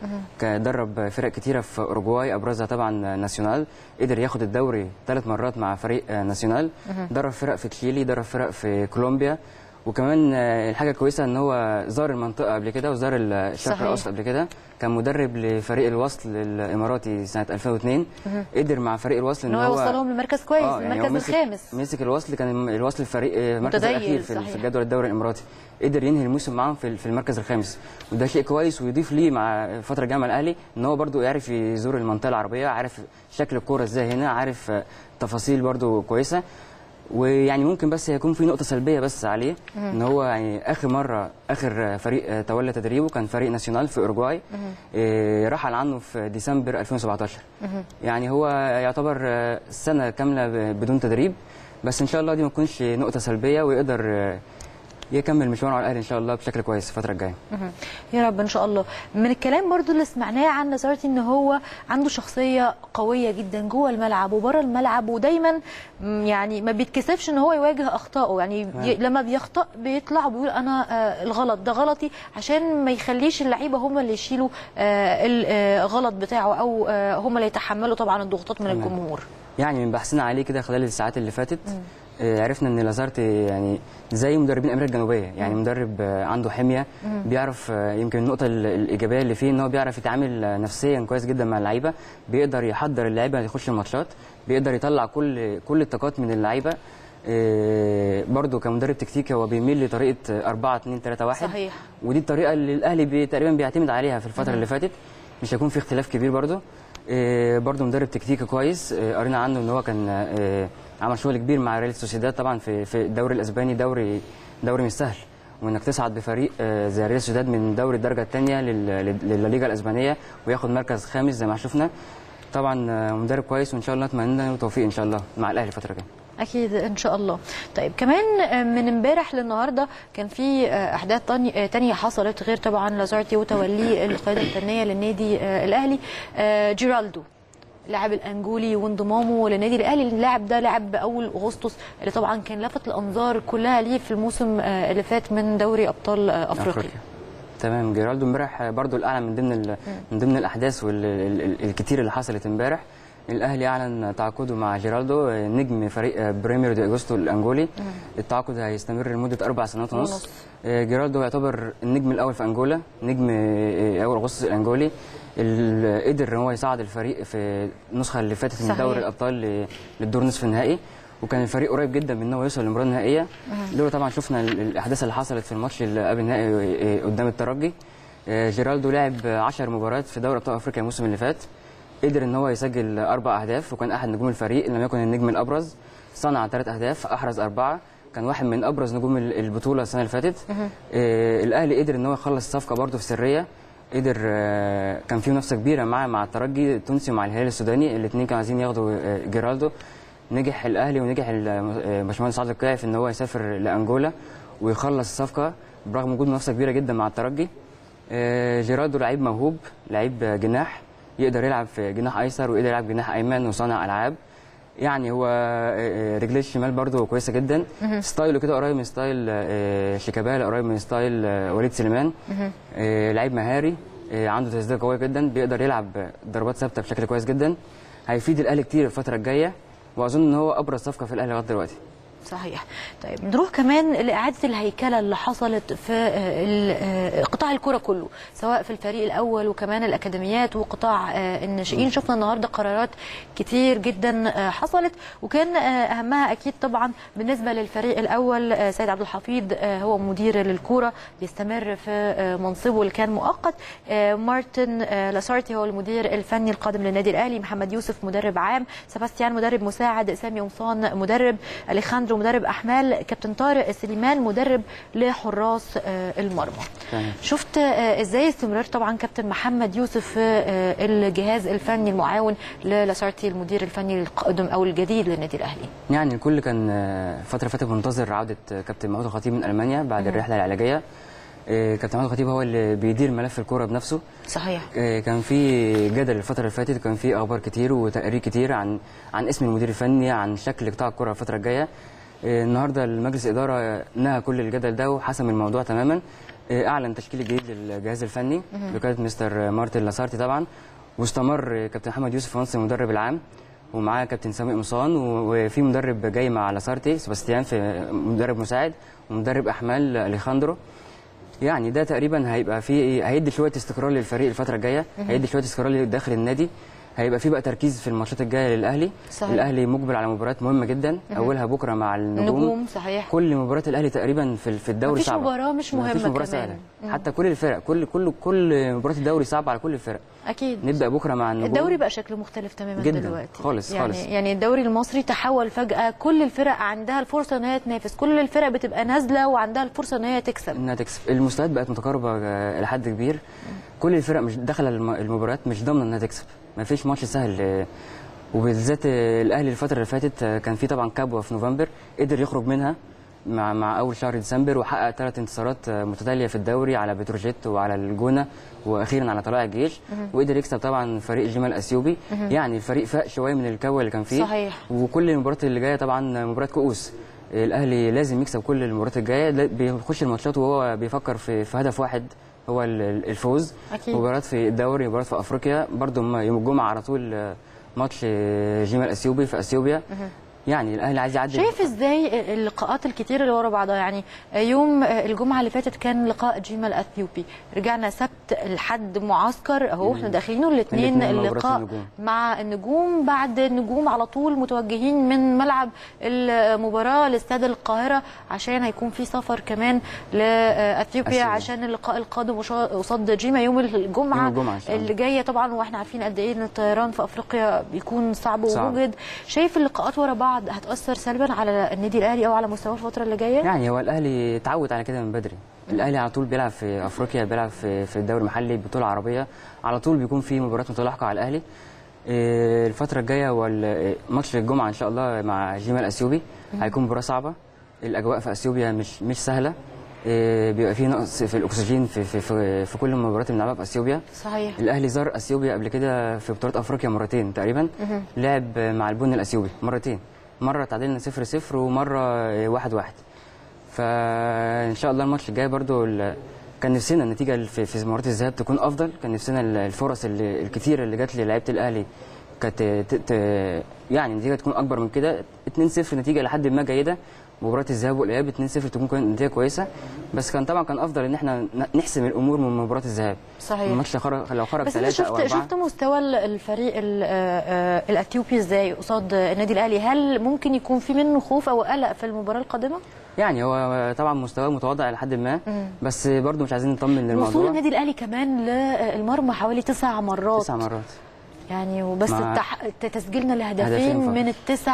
درب فرق كتيره في اوروجواي ابرزها طبعا ناسيونال، قدر ياخد الدوري 3 مرات مع فريق ناسيونال، درب فرق في تشيلي، درب فرق في كولومبيا. وكمان الحاجه الكويسه ان هو زار المنطقه قبل كده وزار الشرق الاوسط قبل كده، كان مدرب لفريق الوصل الاماراتي سنه 2002. قدر مع فريق الوصل ان هو يوصلهم لمركز كويس، المركز الخامس. مسك الوصل، كان الوصل الفريق المركز الاخير في جدول الدوري الاماراتي، قدر ينهي الموسم معاهم في المركز الخامس، وده شيء كويس. ويضيف ليه مع فتره الجامعه الاهلي ان هو برده يعرف يزور المنطقه العربيه، عارف شكل الكوره ازاي هنا، عارف تفاصيل برده كويسه. ويعني ممكن بس يكون في نقطه سلبيه بس عليه، ان هو يعني اخر فريق تولى تدريبه كان فريق ناسيونال في اوروجواي، رحل عنه في ديسمبر 2017. يعني هو يعتبر سنه كامله بدون تدريب، بس ان شاء الله دي ما تكونش نقطه سلبيه، ويقدر يكمل مشواره على الاهلي ان شاء الله بشكل كويس الفتره الجايه. يا رب ان شاء الله. من الكلام برضو اللي سمعناه عن لازارتي ان هو عنده شخصيه قويه جدا جوه الملعب وبره الملعب، ودايما يعني ما بيتكسفش ان هو يواجه اخطائه. يعني لما بيخطئ بيطلع وبيقول انا الغلط ده غلطي، عشان ما يخليش اللعيبه هم اللي يشيلوا الغلط بتاعه، او هم اللي يتحملوا طبعا الضغوطات من الجمهور. يعني من بحثنا عليه كده خلال الساعات اللي فاتت عرفنا ان لازارتي يعني زي مدربين امريكا الجنوبيه، يعني مدرب عنده حميه، بيعرف. يمكن النقطه الايجابيه اللي فيه ان هو بيعرف يتعامل نفسيا كويس جدا مع اللعيبه، بيقدر يحضر اللعيبه يخش الماتشات، بيقدر يطلع كل الطاقات من اللعيبه. برضه كمدرب تكتيكي هو بيميل لطريقه 4-2-3-1. صحيح. ودي الطريقه اللي الاهلي تقريبا بيعتمد عليها في الفتره اللي فاتت، مش هيكون في اختلاف كبير. برضه مدرب تكتيكي كويس، قرينا عنه ان هو كان عمل شغل كبير مع ريال سوسيداد طبعا في الدوري الاسباني، دوري مش سهل، وانك تصعد بفريق زي ريال سوسيداد من دوري الدرجه الثانيه للليغا الاسبانيه وياخد مركز خامس زي ما شفنا. طبعا مدرب كويس، وان شاء الله اتمنى له التوفيق ان شاء الله مع الاهلي الفتره الجايه. اكيد ان شاء الله. طيب كمان من امبارح للنهارده كان في احداث تانية حصلت غير طبعا لازارتي وتوليه القياده الفنيه للنادي الاهلي. جيرالدو اللاعب الانجولي وانضمامه للنادي الاهلي، اللاعب ده لعب باول اغسطس، اللي طبعا كان لفت الانظار كلها ليه في الموسم اللي فات من دوري ابطال افريقيا. تمام. جيرالدو امبارح برضو الاعلى من ضمن الاحداث الكتير اللي حصلت امبارح، الاهلي اعلن تعاقده مع جيرالدو نجم فريق بريمير دي اجوستو الانجولي. التعاقد هيستمر لمده 4 سنوات ونص. جيرالدو يعتبر النجم الاول في انجولا، نجم اول اغسطس الانجولي، اللي قدر ان هو يصعد الفريق في النسخه اللي فاتت من دوري الابطال للدور نصف النهائي، وكان الفريق قريب جدا من ان هو يوصل للمباراه النهائيه. دول طبعا شفنا الاحداث اللي حصلت في الماتش اللي قبل النهائي قدام الترجي. جيرالدو لعب 10 مباريات في دوري ابطال افريقيا الموسم اللي فات، قدر ان هو يسجل 4 اهداف، وكان احد نجوم الفريق لم يكن النجم الابرز. صنع 3 اهداف، احرز 4، كان واحد من ابرز نجوم البطوله السنه اللي فاتت. الاهلي قدر ان هو يخلص الصفقه برده في سريه، قدر كان في منافسه كبيره مع الترجي التونسي ومع الهلال السوداني، الاثنين كانوا عايزين ياخدوا جيرالدو. نجح الاهلي ونجح باشمهندس عادل القيعي في ان هو يسافر لانجولا ويخلص الصفقه برغم وجود منافسه كبيره جدا مع الترجي. جيرالدو لعيب موهوب، لعيب جناح، يقدر يلعب في جناح ايسر ويقدر يلعب جناح ايمن وصانع العاب. يعني هو رجليه الشمال برده كويسه جدا، ستايله كده قريب من ستايل شيكابالا، قريب من ستايل وليد سليمان. لعيب مهاري، عنده تسديده قويه جدا، بيقدر يلعب ضربات ثابته بشكل كويس جدا، هيفيد الاهلي كتير الفتره الجايه، واظن ان هو ابرز صفقه في الاهلي لغايه دلوقتي. صحيح. طيب نروح كمان لإعادة الهيكلة اللي حصلت في قطاع الكرة كله، سواء في الفريق الأول وكمان الأكاديميات وقطاع الناشئين. شفنا النهارده قرارات كتير جدا حصلت، وكان أهمها أكيد طبعا بالنسبة للفريق الأول سيد عبد الحفيظ هو مدير للكرة، بيستمر في منصبه اللي كان مؤقت. مارتن لاسارتي هو المدير الفني القادم للنادي الأهلي، محمد يوسف مدرب عام، سباستيان مدرب مساعد، سامي قمصان مدرب، أليخاندرو مدرب احمال، كابتن طارق سليمان مدرب لحراس المرمى. شفت ازاي استمرار طبعا كابتن محمد يوسف في الجهاز الفني المعاون للاسارتي المدير الفني القادم او الجديد للنادي الاهلي؟ يعني الكل كان فتره فاتت منتظر عوده كابتن محمود الخطيب من المانيا بعد الرحله العلاجيه. كابتن محمود الخطيب هو اللي بيدير ملف الكوره بنفسه. صحيح. كان في جدل الفتره اللي فاتت، كان في اخبار كتير وتقارير كتير عن اسم المدير الفني، عن شكل قطاع الكوره الفتره الجايه. النهارده المجلس الاداره نهى كل الجدل ده وحسم الموضوع تماما. اعلن تشكيل جديد للجهاز الفني بقياده مستر مارتن لاسارتي طبعا، واستمر كابتن محمد يوسف في منصب المدرب العام، ومعاه كابتن سامي قمصان، وفي مدرب جاي مع لاسارتي سباستيان في مدرب مساعد، ومدرب احمال اليخاندرو. يعني ده تقريبا هيبقى في هيدي شويه استقرار للفريق الفتره الجايه، هيدي شويه استقرار داخل النادي، هيبقى في بقى تركيز في الماتشات الجايه للاهلي. صحيح. الاهلي مقبل على مباريات مهمه جدا، اولها بكره مع النجوم. صحيح. كل مباريات الاهلي تقريبا في الدوري صعبه، مفيش مباراه مش مهمه، مفيش مباراه سهله. حتى كل الفرق، كل مباريات الدوري صعبه على كل الفرق. اكيد. نبدا بكره مع النجوم. الدوري بقى شكله مختلف تماما جداً. دلوقتي خالص. يعني الدوري المصري تحول فجاه، كل الفرق عندها الفرصه ان هي تنافس، كل الفرق بتبقى نازله وعندها الفرصه ان هي تكسب. المستويات بقت متقاربه الى حد كبير. كل الفرق مش داخله المباريات مش ضامنه انها تكسب، ما فيش ماتش سهل. وبالذات الاهلي الفتره اللي فاتت كان في طبعا كبوه في نوفمبر، قدر يخرج منها مع اول شهر ديسمبر، وحقق 3 انتصارات متتاليه في الدوري على بتروجيت وعلى الجونه واخيرا على طلائع الجيش، وقدر يكسب طبعا فريق الجمال الاثيوبي. يعني الفريق فاق شويه من الكبوه اللي كان فيه. صحيح. وكل المباريات اللي جايه طبعا مباريات كؤوس، الاهلي لازم يكسب كل المباريات الجايه، بيخش الماتشات وهو بيفكر في هدف واحد هو الفوز. أكيد. مباريات في الدوري، مباريات في افريقيا، برضو يوم الجمعه على طول ماتش جمال اثيوبي في اثيوبيا. يعني الاهلي عايز يعدي. شايف ازاي اللقاءات الكتير اللي ورا بعضها؟ يعني يوم الجمعه اللي فاتت كان لقاء جمال اثيوبي، رجعنا سبت لحد معسكر اهو احنا داخلينه الاثنين اللقاء مع النجوم، بعد النجوم على طول متوجهين من ملعب المباراه لاستاد القاهره عشان هيكون في سفر كمان لاثيوبيا عشان اللقاء القادم قصاد جيما يوم الجمعه اللي جايه طبعا، واحنا عارفين قد ايه ان الطيران في افريقيا بيكون صعب وموجد. شايف اللقاءات ورا بعض هتأثر سلبا على النادي الاهلي او على مستواه الفتره اللي جايه؟ يعني هو الاهلي اتعود على كده من بدري، الاهلي على طول بيلعب في افريقيا، بيلعب في الدوري المحلي، بطوله عربيه، على طول بيكون في مباريات متلاحقه على الاهلي. الفتره الجايه والماتش الجمعه ان شاء الله مع جمال اثيوبي هيكون مباراه صعبه، الاجواء في اثيوبيا مش سهله، بيبقى في نقص في الاكسجين في كل المباريات اللي بنلعبها في اثيوبيا. صحيح. الاهلي زار اثيوبيا قبل كده في بطولات افريقيا مرتين تقريبا، لعب مع البن الاثيوبي مرتين، مره تعادلنا 0-0 ومره 1-1. فان شاء الله الماتش الجاي برضو كان نفسنا النتيجه في مباراه الذهاب تكون افضل، كان نفسنا الفرص الكثيره اللي جت للاعيبه الاهلي كانت يعني النتيجه تكون اكبر من كده. 2-0 نتيجه لحد ما جيده. مباراه الذهاب والاياب 2-0 تكون نتيجه كويسه، بس كان طبعا كان افضل ان احنا نحسم الامور من مباراه الذهاب. صحيح. الماتش لو خرج 3 أو 4. شفت مستوى الفريق الاثيوبي ازاي قصاد النادي الاهلي؟ هل ممكن يكون في منه خوف او قلق في المباراه القادمه؟ يعني هو طبعا مستواه متواضع لحد ما، بس برضه مش عايزين نطمن للموضوع. وصول النادي الاهلي كمان للمرمى حوالي 9 مرات. 9 مرات يعني وبس تسجيلنا لهدفين من ال9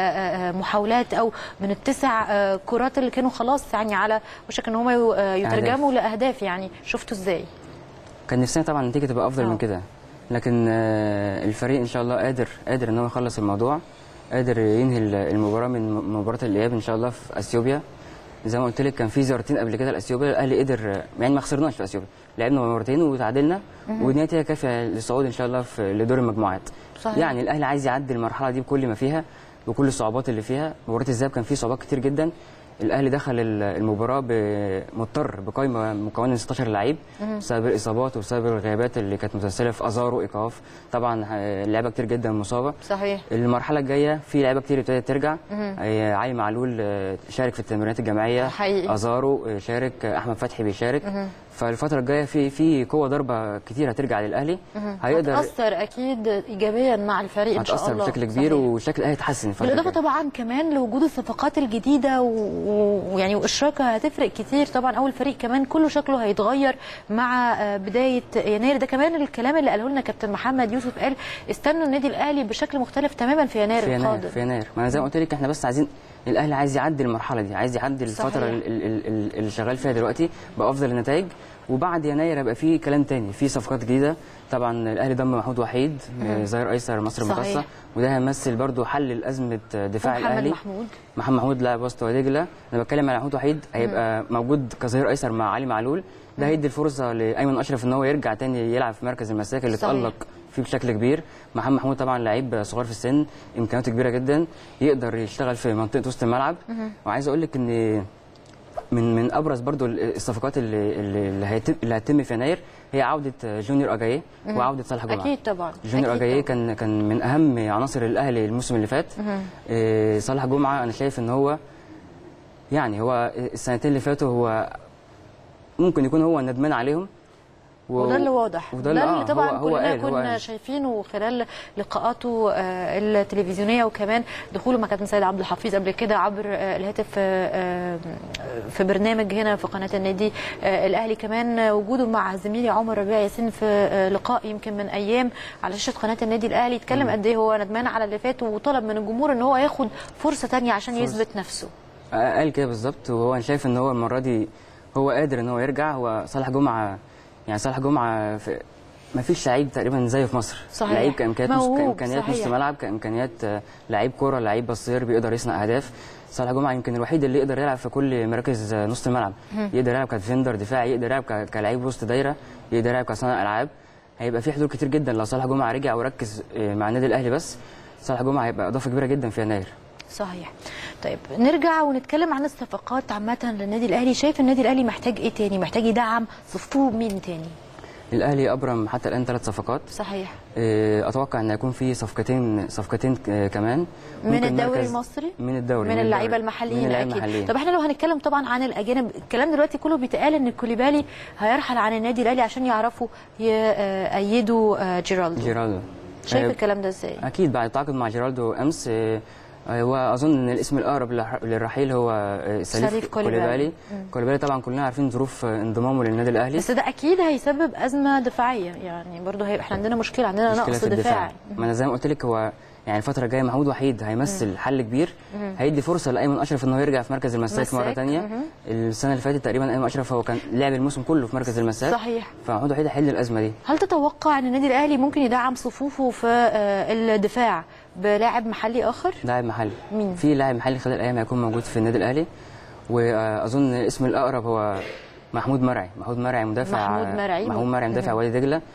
محاولات او من ال9 كرات اللي كانوا خلاص يعني على وشك ان هم يترجموا لاهداف. يعني شفتوا ازاي؟ كان نفسنا طبعا النتيجه تبقى افضل من كده، لكن الفريق ان شاء الله قادر ان هو يخلص الموضوع، قادر ينهي المباراه من مباراه الاياب ان شاء الله في اثيوبيا. زي ما قلت لك كان في زيارتين قبل كده لاثيوبيا، الاهلي قدر يعني ما خسرناش في اثيوبيا، لعبنا مرتين وتعادلنا ونتيجه كافيه للصعود ان شاء الله لدور المجموعات. صحيح. يعني الاهلي عايز يعدي المرحله دي بكل ما فيها وكل الصعوبات اللي فيها. مباراه الذهاب كان فيه صعوبات كتير جدا. الاهلي دخل المباراه مضطر بقائمه مكونه من 16 لعيب بسبب الاصابات وبسبب الغيابات اللي كانت متسلسله في ازارو وايقاف. طبعا لعيبه كتير جدا مصابه. صحيح. المرحله الجايه في لعيبه كتير ابتدت ترجع. علي معلول شارك في التمرينات الجماعيه حقيقي. ازارو شارك، احمد فتحي بيشارك. فالفتره الجايه في قوه ضربه كتير هترجع للأهلي. هيقدر هتأثر اكيد ايجابيا مع الفريق ان شاء الله. هتأثر بشكل كبير وشكل الاهلي هيتحسن. بالاضافه طبعا كمان لوجود الصفقات الجديده ويعني واشراكها هتفرق كتير طبعا. اول فريق كمان كله شكله هيتغير مع بدايه يناير. ده كمان الكلام اللي قاله لنا كابتن محمد يوسف، قال استنوا النادي الاهلي بشكل مختلف تماما في يناير القادم. في يناير ما انا زي ما قلت لك احنا بس عايزين الاهلي عايز يعدي المرحله دي، عايز يعدي الفتره اللي شغال فيها دلوقتي بافضل النتائج، وبعد يناير هيبقى في كلام تاني، في صفقات جديده. طبعا الاهلي ضم محمود وحيد ظهير ايسر مصر المقاصه، وده هيمثل برده حل لازمه دفاع الاهلي. محمد محمود لاعب وسط ودجله. انا بتكلم على محمود وحيد هيبقى موجود كظهير ايسر مع علي معلول. ده هيدي الفرصه لايمن اشرف ان هو يرجع تاني يلعب في مركز المساك اللي اتالق فيه بشكل كبير. محمد محمود طبعا لعيب صغير في السن، امكانياته كبيره جدا، يقدر يشتغل في منطقه وسط الملعب. وعايز اقول لك ان من ابرز برضو الصفقات اللي هتتم في يناير هي عوده جونيور اجاييه وعوده صالح جمعه. اكيد طبعا. جونيور اجاييه كان من اهم عناصر الاهلي الموسم اللي فات. صالح جمعه انا شايف ان هو يعني هو السنتين اللي فاتوا هو ممكن يكون هو ندمان عليهم، وده اللي واضح، وده اللي طبعا كلنا كنا شايفينه خلال لقاءاته التلفزيونيه، وكمان دخوله مع كابتن سيد عبد الحفيظ قبل كده عبر الهاتف في برنامج هنا في قناه النادي الاهلي. كمان وجوده مع زميلي عمر ربيع ياسين في لقاء يمكن من ايام على شاشه قناه النادي الاهلي، اتكلم قد ايه هو ندمان على اللي فات، وطلب من الجمهور ان هو ياخد فرصه ثانيه عشان يثبت نفسه. قال كده بالظبط، وهو انا شايف ان هو المره دي هو قادر ان هو يرجع. هو صالح جمعه يعني صالح جمعه ما فيش لعيب تقريبا زيه في مصر. صحيح. لعيب كامكانيات نص ملعب، كامكانيات لعيب كوره، لعيب بصير بيقدر يصنع اهداف. صالح جمعه يمكن الوحيد اللي يقدر يلعب في كل مراكز نص الملعب. يقدر يلعب كديفندر دفاعي، يقدر يلعب كلاعب وسط دايره، يقدر يلعب كصانع العاب. هيبقى في حلول كتير جدا لو صالح جمعه رجع وركز مع النادي الاهلي. بس صالح جمعه هيبقى اضافه كبيره جدا في يناير. صحيح. طيب نرجع ونتكلم عن الصفقات عامه للنادي الاهلي. شايف النادي الاهلي محتاج ايه تاني؟ محتاج يدعم صفوف مين تاني؟ الاهلي ابرم حتى الان 3 صفقات. صحيح. اتوقع ان يكون في صفقتين كمان من الدوري المصري، من اللعيبه المحليين اكيد. طب احنا لو هنتكلم طبعا عن الاجانب، الكلام دلوقتي كله بيتقال ان كوليبالي هيرحل عن النادي الاهلي عشان يعرفوا يأيدوا جيرالدو. شايف الكلام ده ازاي؟ اكيد بعد التعاقد مع جيرالدو امس، واظن ان الاسم الاقرب للرحيل هو سليف كوليبالي. كوليبالي طبعا كلنا عارفين ظروف انضمامه للنادي الاهلي، بس ده اكيد هيسبب ازمه دفاعيه. يعني برضه احنا عندنا مشكله، عندنا نقص دفاعي. ما انا زي ما قلت لك هو يعني الفتره الجايه محمود وحيد هيمثل حل كبير. هيدي فرصه لايمن اشرف ان هو يرجع في مركز المساك مره ثانيه. السنه اللي فاتت تقريبا ايمن اشرف هو كان لعب الموسم كله في مركز المساك. صحيح. فمحمود وحيد هيحل الازمه دي. هل تتوقع ان النادي الاهلي ممكن يدعم صفوفه في الدفاع بلاعب محلي اخر؟ لاعب محلي. مين؟ في لاعب محلي خلال الايام هيكون موجود في النادي الاهلي، واظن الاسم الاقرب هو محمود مرعي. محمود مرعي مدافع وادي دجله.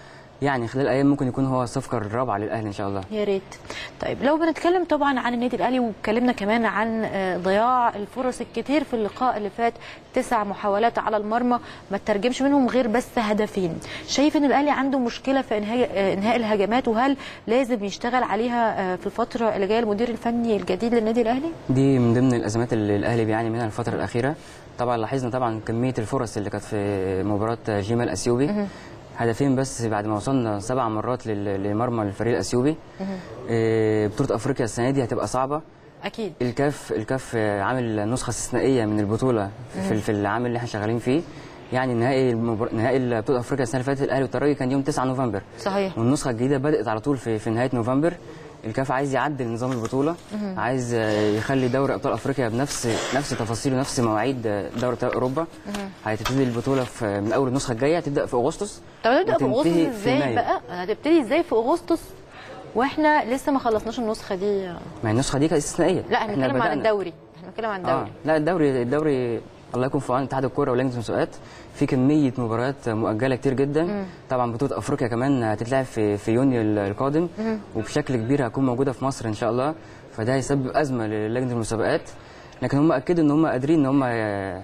يعني خلال ايام ممكن يكون هو الصفقه الرابعه للاهلي ان شاء الله. يا ريت. طيب لو بنتكلم طبعا عن النادي الاهلي واتكلمنا كمان عن ضياع الفرص الكتير في اللقاء اللي فات، 9 محاولات على المرمى ما ترجمش منهم غير بس هدفين، شايف ان الاهلي عنده مشكله في انهاء الهجمات، وهل لازم يشتغل عليها في الفتره اللي جايه المدير الفني الجديد للنادي الاهلي؟ دي من ضمن الازمات اللي الاهلي بيعاني منها الفتره الاخيره. طبعا لاحظنا طبعا كميه الفرص اللي كانت في مباراه جيما الاثيوبي، هدفين بس بعد ما وصلنا 7 مرات لمرمى الفريق الاثيوبي. بطوله افريقيا السنه دي هتبقى صعبه اكيد. الكاف عامل نسخه استثنائيه من البطوله في العام اللي احنا شغالين فيه. يعني نهائي بطوله افريقيا السنه اللي فاتت الاهلي والترجي كان يوم 9 نوفمبر. صحيح. والنسخه الجديده بدات على طول في نهايه نوفمبر. الكاف عايز يعدل نظام البطوله، عايز يخلي دوري ابطال افريقيا بنفس تفاصيل ونفس مواعيد دوري ابطال اوروبا. هتبتدي البطوله من اول النسخه الجايه، هتبدا في اغسطس. طب هتبدا في اغسطس ازاي بقى؟ هتبتدي ازاي في اغسطس واحنا لسه ما خلصناش النسخه دي؟ ما النسخه دي كانت استثنائيه. لا احنا بنتكلم عن الدوري، لا الدوري الله يكون في عون اتحاد الكوره ولجنه المسابقات، في كميه مباريات مؤجله كتير جدا. طبعا بطوله افريقيا كمان هتتلعب في يونيو القادم، وبشكل كبير هتكون موجوده في مصر ان شاء الله، فده هيسبب ازمه للجنه المسابقات. لكن هم اكدوا ان هم قادرين ان هم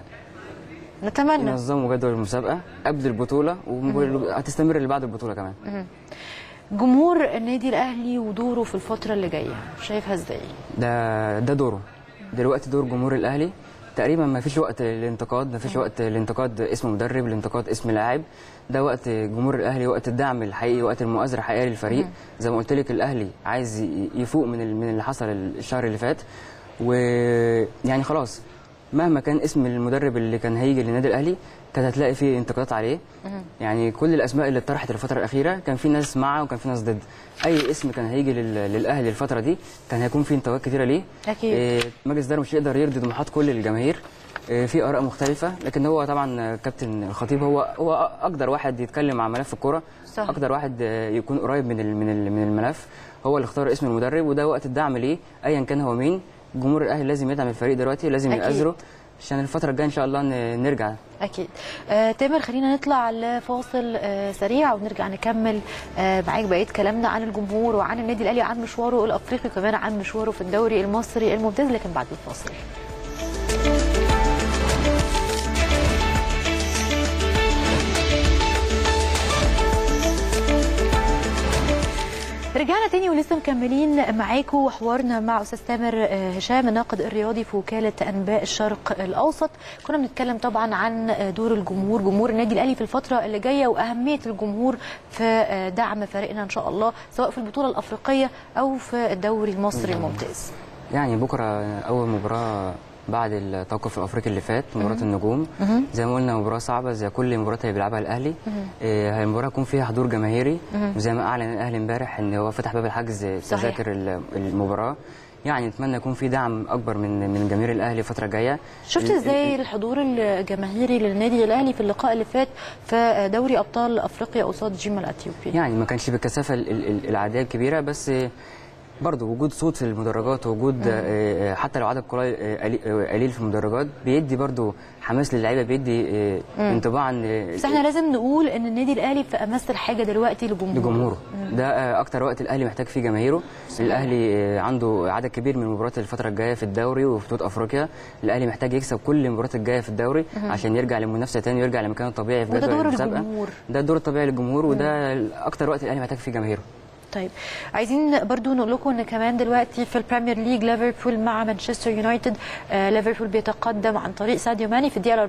نتمنى ينظموا جدول المسابقه قبل البطوله، وهتستمر اللي بعد البطوله كمان. جمهور النادي الاهلي ودوره في الفتره اللي جايه شايفها ازاي؟ ده دوره دلوقتي، دور جمهور الاهلي تقريبا ما فيش وقت للانتقاد، ما فيش وقت للانتقاد اسم مدرب، للانتقاد اسم لاعب. ده وقت جمهور الاهلي، وقت الدعم الحقيقي، وقت المؤازره الحقيقيه للفريق. زي ما قلت لك الاهلي عايز يفوق من اللي حصل الشهر اللي فات، ويعني خلاص مهما كان اسم المدرب اللي كان هيجي للنادي الاهلي كانت هتلاقي فيه انتقادات عليه. يعني كل الاسماء اللي اتطرحت الفتره الاخيره كان في ناس مع وكان في ناس ضد. اي اسم كان هيجي للاهلي الفتره دي كان هيكون فيه انتقادات كتيره ليه. اكيد. مجلس الاداره مش يقدر يرضي طموحات كل الجماهير، في اراء مختلفه، لكن هو طبعا كابتن الخطيب هو اقدر واحد يتكلم عن ملف الكوره، اقدر واحد يكون قريب من الملف. هو اللي اختار اسم المدرب، وده وقت الدعم ليه ايا كان هو مين. جمهور الاهلي لازم يدعم الفريق دلوقتي، لازم يأزره عشان الفترة الجاية إن شاء الله نرجع. أكيد. تامر خلينا نطلع لفاصل سريع ونرجع نكمل معاك بقية كلامنا عن الجمهور وعن النادي الأهلي، عن مشواره الأفريقي وكمان عن مشواره في الدوري المصري الممتاز، لكن بعد الفاصل. رجعنا تاني ولسه مكملين معاكم حوارنا مع استاذ تامر هشام الناقد الرياضي في وكاله انباء الشرق الاوسط. كنا بنتكلم طبعا عن دور الجمهور، جمهور النادي الاهلي في الفتره اللي جايه، واهميه الجمهور في دعم فريقنا ان شاء الله سواء في البطوله الافريقيه او في الدوري المصري الممتاز. يعني بكره اول مباراه بعد التوقف الافريقي اللي فات، مباراه النجوم. زي ما قلنا مباراه صعبه زي كل المباريات اللي بيلعبها الاهلي. المباراه هيكون فيها حضور جماهيري، وزي ما اعلن الاهلي امبارح ان هو فتح باب الحجز تذاكر المباراه. يعني نتمنى يكون في دعم اكبر من جماهير الاهلي الفتره الجايه. شفت ازاي الحضور الجماهيري للنادي الاهلي في اللقاء اللي فات في دوري ابطال افريقيا قصاد جيما الاثيوبي؟ يعني ما كانش بالكثافه العاديه الكبيره، بس برضه وجود صوت في المدرجات، وجود حتى لو عدد قليل في المدرجات بيدي برضه حماس للعيبه، بيدي انطباع ان بس احنا لازم نقول ان النادي الاهلي في امس الحاجه دلوقتي لجمهوره. ده اكتر وقت الاهلي محتاج فيه جماهيره. الاهلي عنده عدد كبير من المباريات الفتره الجايه في الدوري وفي بطوله افريقيا. الاهلي محتاج يكسب كل المباريات الجايه في الدوري عشان يرجع للمنافسه تاني ويرجع لمكانه الطبيعي في جدول المسابقه. ده الدور الطبيعي للجمهور، وده اكتر وقت الاهلي محتاج فيه جماهيره. طيب عايزين برضو نقول لكم ان كمان دلوقتي في البريمير ليج ليفربول مع مانشستر يونايتد. ليفربول بيتقدم عن طريق ساديو ماني في الدقيقه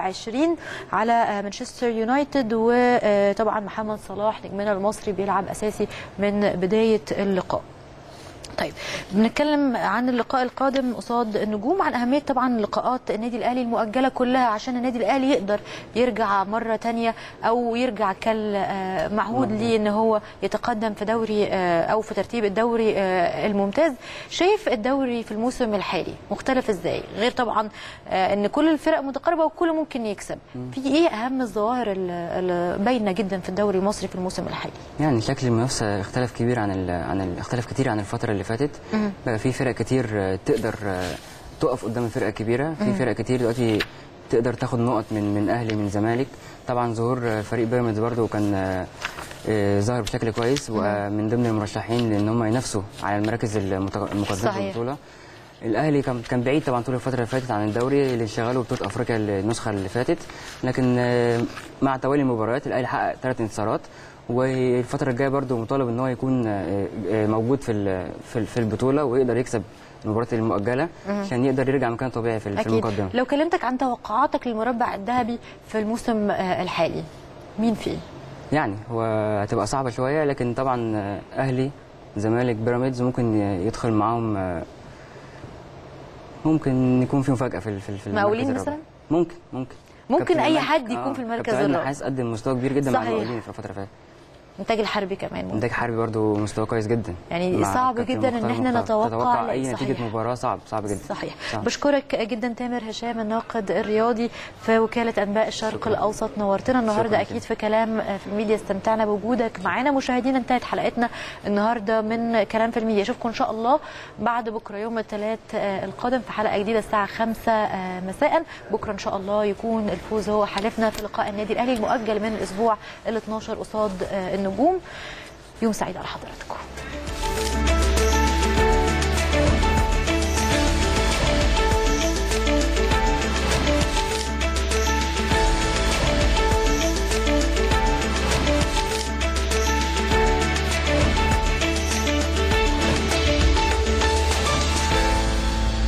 24 على مانشستر يونايتد، وطبعا محمد صلاح نجمنا المصري بيلعب اساسي من بدايه اللقاء. طيب بنتكلم عن اللقاء القادم قصاد النجوم، عن اهميه طبعا لقاءات النادي الاهلي المؤجله كلها عشان النادي الاهلي يقدر يرجع مره ثانيه او يرجع كالمعهود ليه ان هو يتقدم في دوري او في ترتيب الدوري الممتاز. شايف الدوري في الموسم الحالي مختلف ازاي؟ غير طبعا ان كل الفرق متقاربه وكل ممكن يكسب، في ايه اهم الظواهر اللي باينه جدا في الدوري المصري في الموسم الحالي؟ يعني شكل المنافسه اختلف كتير عن الفتره اللي فاتت. بقى في فرق كتير تقدر تقف قدام الفرقه الكبيره، في فرق كتير دلوقتي تقدر تاخد نقط من اهلي من زمالك. طبعا ظهور فريق بيراميدز برده كان ظهر بشكل كويس ومن ضمن المرشحين لان هم ينافسوا على المراكز المقدمه في البطوله. الاهلي كان بعيد طبعا طول الفتره اللي فاتت عن الدوري اللي انشغاله بطوله افريقيا النسخه اللي فاتت، لكن مع توالي المباريات الاهلي حقق 3 انتصارات، والفتره الجايه برده مطالب ان هو يكون موجود في البطوله ويقدر يكسب المباريات المؤجله عشان يقدر يرجع مكانه طبيعي في المقدمه. لو كلمتك عن توقعاتك للمربع الذهبي في الموسم الحالي مين فيه؟ يعني هو هتبقى صعبه شويه، لكن طبعا اهلي زمالك بيراميدز ممكن يدخل معاهم، ممكن يكون في مفاجاه في مقاولين مثلا؟ ممكن اي حد يكون في المركز الرابع. حاسس قدم مستوى كبير جدا مع المقاولين في الفتره اللي فاتت. انتاج الحربي كمان انتاج الحربي برضه مستوى كويس جدا، يعني صعب جدا ان احنا نتوقع اي نتيجه مباراه، صعب جدا. صحيح. بشكرك جدا تامر هشام الناقد الرياضي في وكاله انباء الشرق الاوسط، نورتنا النهارده. اكيد في كلام في الميديا استمتعنا بوجودك معانا. مشاهدينا انتهت حلقتنا النهارده من كلام في الميديا. اشوفكم ان شاء الله بعد بكره يوم الثلاث القادم في حلقه جديده الساعه 5 مساء. بكره ان شاء الله يكون الفوز هو حلفنا في لقاء النادي الاهلي المؤجل من الاسبوع ال 12 قصاد النجوم. يوم سعيد على حضراتكم.